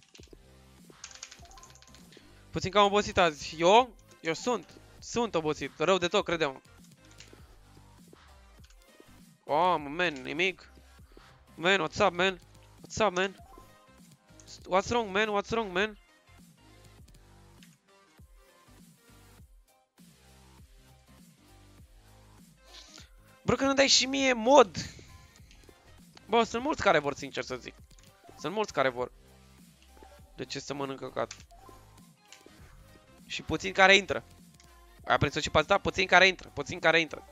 Puțin cam obosit azi. Eu? Eu sunt. Sunt obosit. Rău de tot, crede-mă. Oh, man, nimic. Man, what's up, man? What's up, man? What's wrong, man? What's wrong, man? Bro, că nu dai și mie mod. Bă, sunt mulți care vor, sincer să zic. Sunt mulți care vor. De ce să mănânc căcat? Și puțin care intră. Ai aprins-o și pați, da? Puțin care intră. Puțin care intră.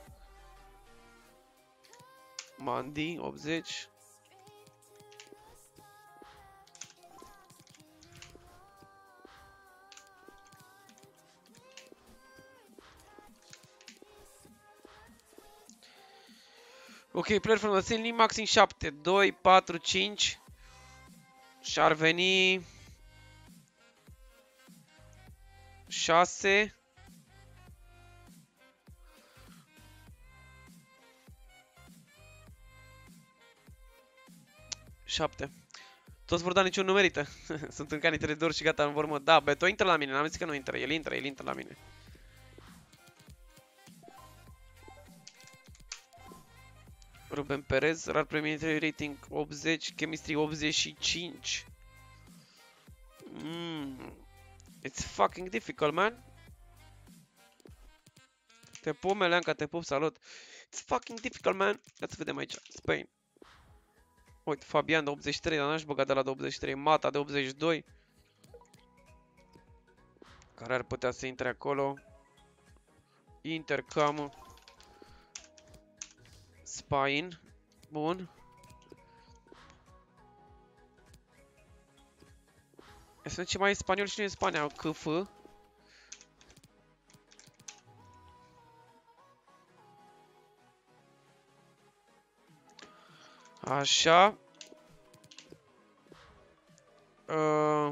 Mandi, optzeci. Ok, player from the same maxim șapte. doi, patru, cinci. Și ar veni... șase. șapte. Toți vor da, niciun nu merită. Sunt în cani trei de ori și gata, nu vor mă. Da, Beto intră la mine, n-am zis că nu intră. El intră, el intră la mine. Ruben Perez, rar premiere rating optzeci, chemistry optzeci și cinci. Mm. It's fucking difficult, man. Te pup, Meleanca, te pup, salut. It's fucking difficult, man. Ia să vedem aici. Spain. Uite, Fabian de optzeci și trei, dar n-aș băga de la de optzeci și trei. Mata de optzeci și doi. Care ar putea să intre acolo. Intercam. Spain. Bun. Sunt ce mai e spaniol și nu e Spania. C F. Așa. Uh...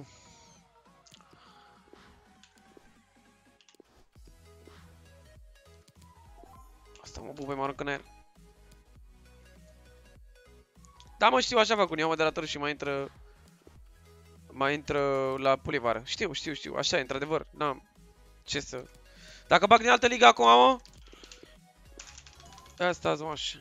Asta mă bupe, mă aruncă în aer. Da, mă, știu, așa fac un iau moderator și mai intră... Mai intră la pulivară. Știu, știu, știu, așa e, într-adevăr. N-am ce să... Dacă bag din altă ligă acum, mă... Ia stați, mă, așa.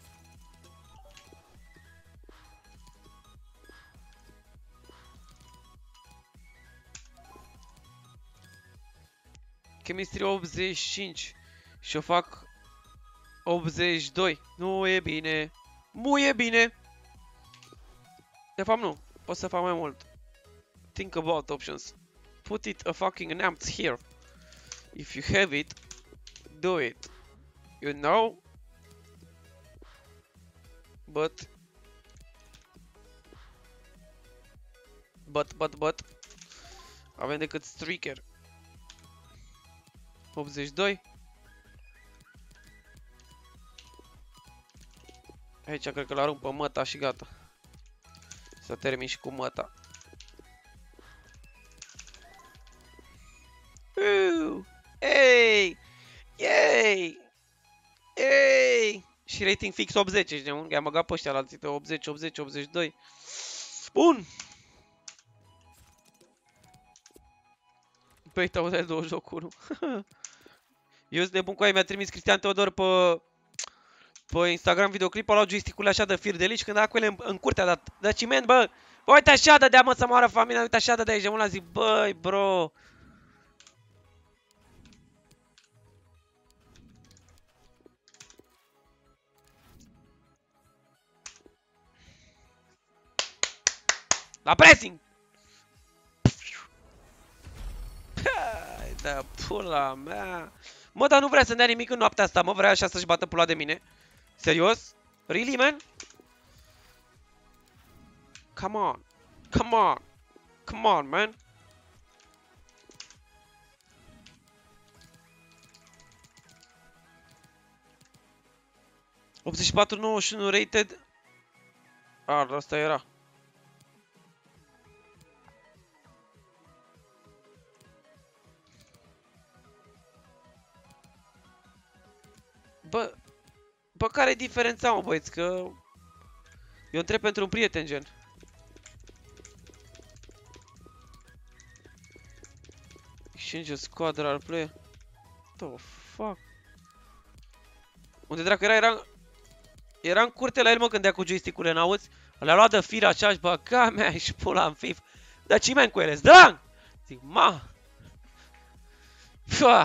Chemistry optzeci și cinci. Și o fac... optzeci și doi. Nu e bine. Nu e bine. De fapt, nu. Pot să fac mai mult. Think about options. Put it a fucking named here. If you have it, do it. You know? But... But, but, but... Avem decât streaker. optzeci și doi. Aici cred că l-arunc pe măta și gata. Să termin și cu măta. Uh, ei! Yay! Ei! Și rating fix optzeci, ești nebun? I-am băgat pe ăștia la alții de optzeci, optzeci, optzeci și doi. Bun! Păi, te auzi douăzeci și unu. Eu sunt nebun cu aia, mi-a trimis Cristian Teodor pe... Pe Instagram videoclipul ăla, joystick-ul așa de fir de lici, când acolo în, în curtea dat de ciment, bă! Bă, uite așa de dea, mă, să moară familia, uite așa de dea, ești nebun la zic, băi, bro! La pressing! Hai, da, pula mea! Mă, dar nu vrea să-mi dea nimic în noaptea asta, mă, vrea așa să-și bată pula de mine. Serios? Really, man? Come on. Come on. Come on, man. optzeci și patru nouăzeci și unu rated. Ah, asta era. Bă, bă, care e diferența, mă, băieți, că eu întreb pentru un prieten, gen. Exchange squadra al player. What the fuck? Unde dracu era? Era, era în curte la el, mă, când dea cu joystick-urile, n-auzi? Le-a luat de fir așa și băga mea și pula în fif. Dă ciment cu ele, zdă! Zic, ma! Fua!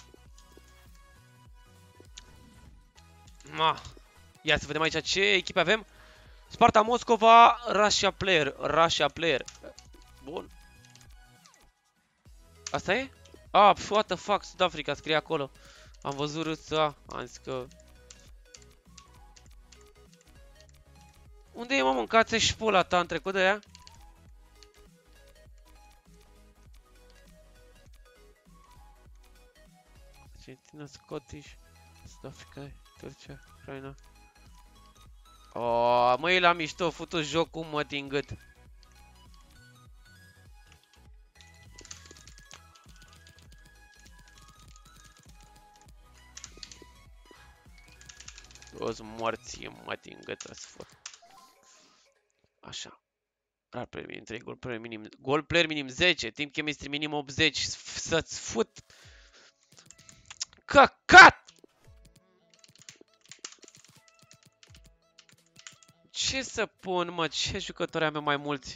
Ma. Ia să vedem aici ce echipe avem. Sparta Moscova, Russia player, Russia player. Bun. Asta e? Ah, what the fuck, Sud Africa scrie acolo. Am văzut râța, am zis că... Unde e, mă, mâncați și pula ta, am trecut de ea? Argentina, Scottish, Sud Africa, Turcia, Ucraina. Oh, măi, la mișto, futu jocul, mă, din gât. Toți morții, mă, din gât, să fut. Așa. Rar player minim trei, gol player minim, gol player minim zece, timp chemistry minim optzeci, să-ți fut. Căcat! Ce să pun, mă? Ce jucători am eu mai mulți?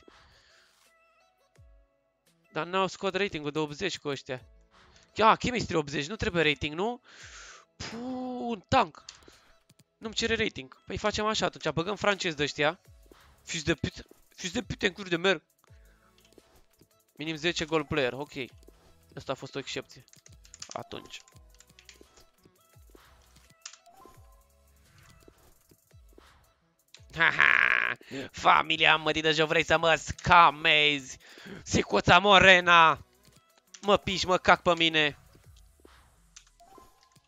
Dar n-au scot ratingul de optzeci cu ăștia. Ia, chemistry optzeci, nu trebuie rating, nu? Puuu, un tank. Nu-mi cere rating. Păi facem așa atunci, băgăm francezi de ăștia. Fiți de pute, fiți de pute în cur de merg. Minim zece goal player, ok. Asta a fost o excepție. Atunci. Haha, familia mă, de jo vrei să mă scamezi. Sicuța morena. Mă piși, mă cac pe mine.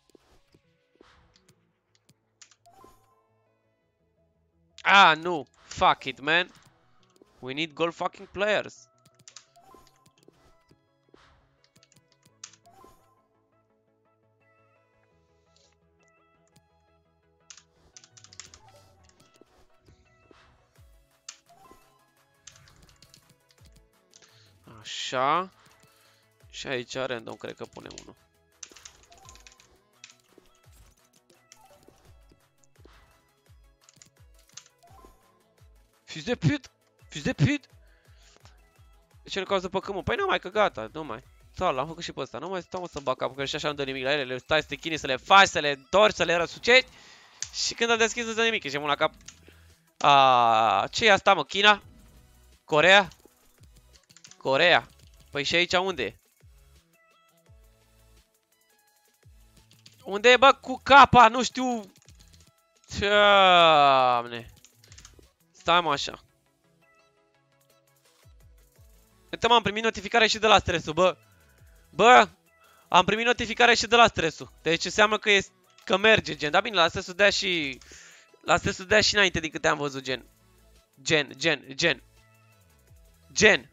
Ah, nu. Fuck it, man. We need goal fucking players. Așa. Și aici random cred că punem unul. Fils de pute! Fils de pute! De ce nu cauți după câmul? Păi nu mai, că gata, nu mai. Sau l-am făcut și pe ăsta. Nu mai stau mă să bag capul, că și așa nu dă nimic la ele. Le stai să te chinui, să le faci, să le întorci, să le răsucești. Și când îl deschizi nu dă nimic, ești mult la cap. Aaaa, ce e asta mă? China? Coreea? Coreea? Păi și aici unde e? Unde e bă cu capa? Nu știu. Doamne. Stai mă așa. Uite mă, am primit notificare și de la stresul, bă. Bă, am primit notificare și de la stresul. Deci înseamnă că, e, că merge, gen. Dar bine, la stresul dea și... La stresul dea și înainte din câte am văzut, gen. Gen, gen, gen. Gen.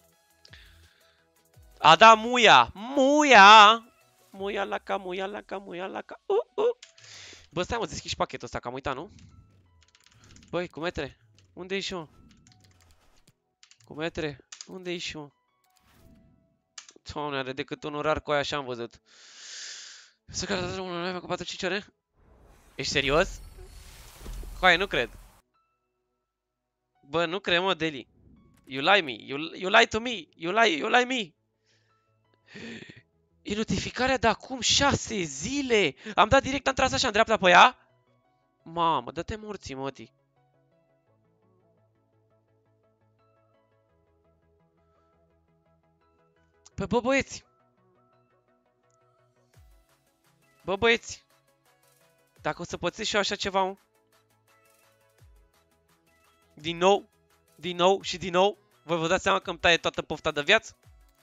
A dat muia. Muia. Muia la ca, muia la ca, muia la ca. Uh, uh. Bă, stai mă, deschizi pachetul ăsta, că am uitat, nu? Băi, cu metre. Unde ești, mă? Cu metre. Unde ești, mă? Doamne, are decât unul rar cu aia, așa am văzut. Să care dată unul live cu patru cinci ore? Ești serios? Coaie, nu cred. Bă, nu cred, mă, Deli. You lie me. You, you lie to me. You lie, you lie me. E notificarea de acum șase zile. Am dat direct, am tras așa în dreapta pe ea. Mamă, dă-te morții, mătii. Păi, bă, băieți. Bă, băieți. Dacă o să pățesc și eu așa ceva, mă. Din nou. Din nou și din nou. Voi vă dați seama că îmi taie toată pofta de viață?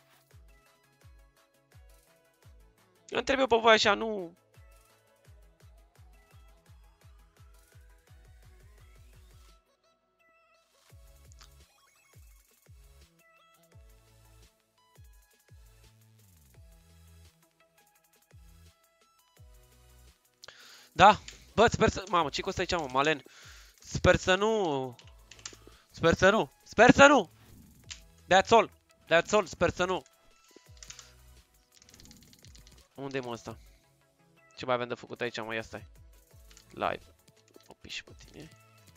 Eu întreb eu pe voi așa, nu... Da, bă, sper să... Mamă, ce costă aici, mă, Malen? Sper să nu... Sper să nu. Sper să nu! That's all. That's all, sper să nu. Unde-i mă ăsta? Ce mai avem de făcut aici, mă? Ia stai. Live. O piși pe tine.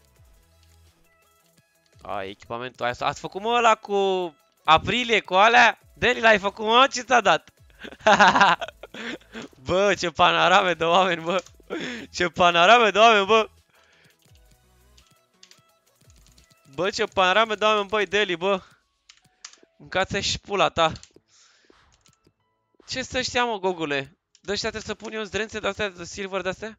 Ai, echipamentul. Ați, ați făcut, mă, ăla cu... Aprilie, cu alea? Deli, l-ai făcut, mă? Ce ți-a dat? Bă, ce panorame de oameni, bă. Ce panorame de oameni, bă. Bă, ce panorame de oameni, băi, Deli, bă. Mâncați-a și pula ta. Ce să știa, mă, gogule? De-ăștia trebuie să pun eu zdrențe de-astea de silver de-astea?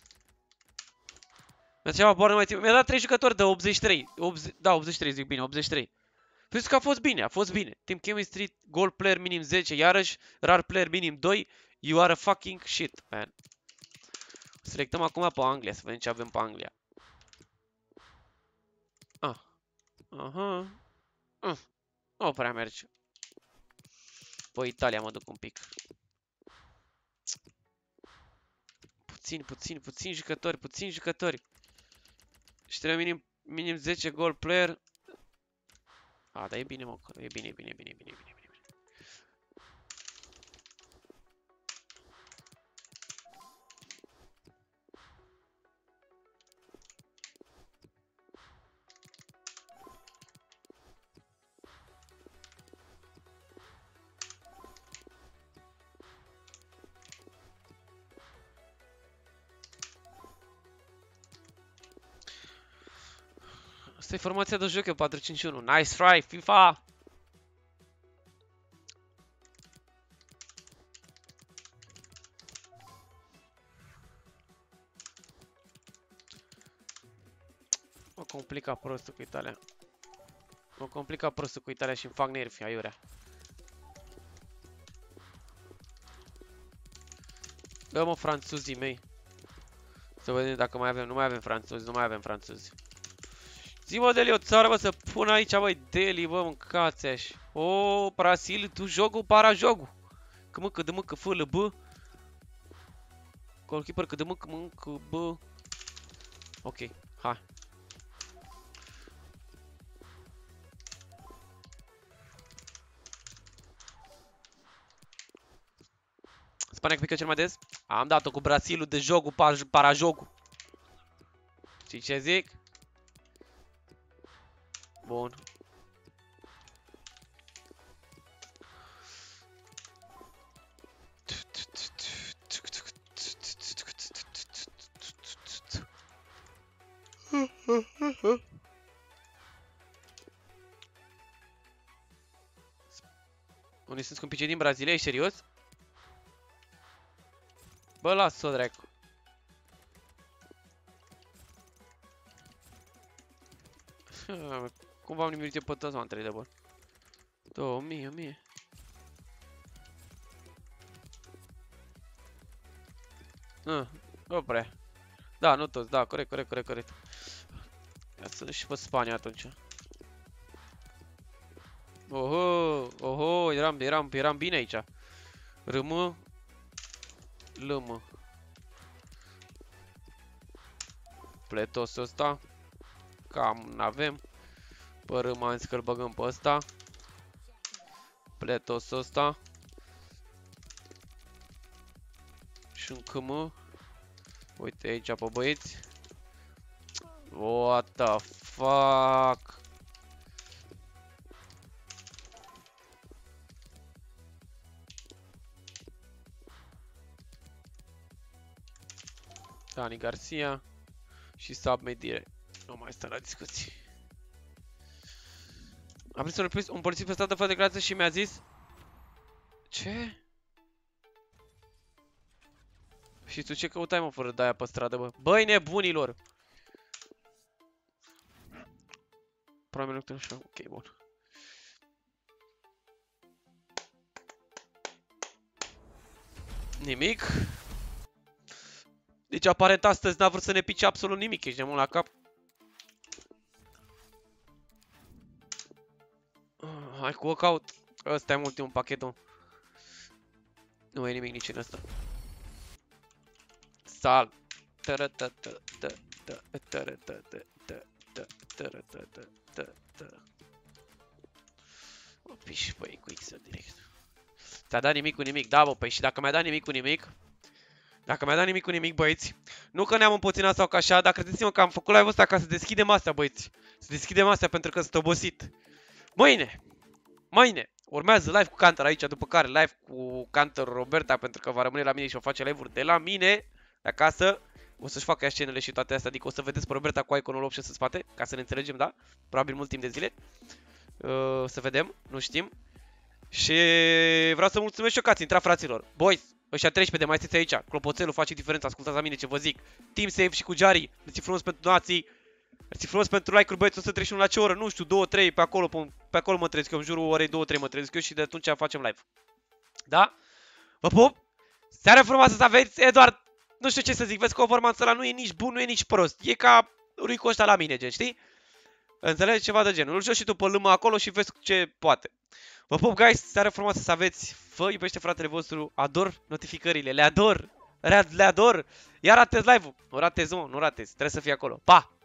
Mi-a ceva boară mai timp. Mi-a dat trei jucători de optzeci și trei. optzeci, da, optzeci și trei, zic bine, optzeci și trei. Vezi că a fost bine, a fost bine. Team Chemistry, goal player minim zece, iarăși, rar player minim doi. You are a fucking shit, man. Selectăm acum pe Anglia, să vedem ce avem pe Anglia. Ah. Aha. Uh. Nu prea merge. Pe Italia mă duc un pic. Puțin, puțin, puțin jucători, puțin jucători. Și trebuie minim, minim zece goal player. A, dar e bine, mă, e bine, e bine, e bine, e bine, e bine. Asta e formația de joc, eu patru cinci unu. Nice try, FIFA! Mă complica prostul cu Italia. Mă complica prostul cu Italia și îmi fac nervi, aiurea. Bă, mă, franțuzii mei. Să vedem dacă mai avem. Nu mai avem franțuzi, nu mai avem franțuzi. Zi-mă, Deli, o țară, bă, să pun aici, băi, Deli, bă, mâncați așa. O, Brasil, tu jogul, para jogul. Că mă, că de mă, că fă, bă. Goalkeeper, că de mă, că mă, că bă. Ok, hai. Spune că pică cel mai des? Am dat-o cu Brasilul de jocul, para jocul. Știi ce zic? Bun. Unii sunt scumpicei din Brazilia, ești serios? Bă, las-o, dracu. Cum v-am nimerit eu pe toți mantrele de bun? două mii, o mie. Ah, nu prea. Da, nu toți, da, corect, corect, corect, corect. Ia să și pe Spania atunci. Oho, oho, eram, eram, eram bine aici. Râmă. Lămă. Pletosul ăsta. Cam n-avem. Pe râmă am zis că-l băgăm pe ăsta. Pletosul ăsta. Și un cămă. Uite aici pe băieți. What the fuck? Dani Garcia și submit direct. Nu mai stăm la discuții. Am prins un, un polițist pe stradă fără declarație și mi-a zis... Ce? Și tu ce căutai, mă, fără de-aia pe stradă, bă? Băi, nebunilor! Probabil nu așa. Ok, bun. Nimic. Deci aparent astăzi n-a vrut să ne pice absolut nimic, ești de mult la cap. Hai cu workout. Ăsta e ultimul pachetul. Nu e nimic nici în ăsta. Sal. Mă piși pe cu X direct. Ți-a dat nimic cu nimic, da, bă, păi și dacă mi-a dat nimic cu nimic. Dacă mi-a dat nimic cu nimic, băieți. Nu că ne-am împuținat sau ca așa, dar credeți-mă că am făcut live-ul ăsta ca să deschidem astea, băieți. Să deschidem astea pentru că sunt obosit. Mâine, mâine, urmează live cu Cantor aici, după care live cu Cantor Roberta, pentru că va rămâne la mine și o face live-uri de la mine, de acasă. O să-și facă ea scenele și toate astea, adică o să vedeți pe Roberta cu iconul option în spate, ca să ne înțelegem, da? Probabil mult timp de zile. Uh, să vedem, nu știm. Și vreau să mulțumesc și eu că ați intrat, fraților. Boys, ăștia treisprezece de mai sunteți aici. Clopoțelul face diferența, ascultați la mine ce vă zic. Team Save și cu Jari, mersi frumos pentru donații. Mersi frumos pentru like-uri, băieți, o să treizeci și unu la ce oră, nu știu, două trei pe acolo, pe, pe acolo mă trezesc eu, în jurul orei două trei mă trezesc eu și de atunci facem live. Da? Vă pup! Seară frumoasă să aveți, Eduard! Nu știu ce să zic, vezi că performanța ăla nu e nici bun, nu e nici prost. E ca Ruicu ăsta la mine, gen, știi? Înțelegi? Ceva de genul. Îl joci și tu pe lâmă acolo și vezi ce poate. Vă pup, guys, seară frumoasă să aveți. Vă iubește fratele vostru, ador notificările, le ador, le ador. Iar ratez live-ul, nu ratez, mă, nu ratez, trebuie să fii acolo. Pa!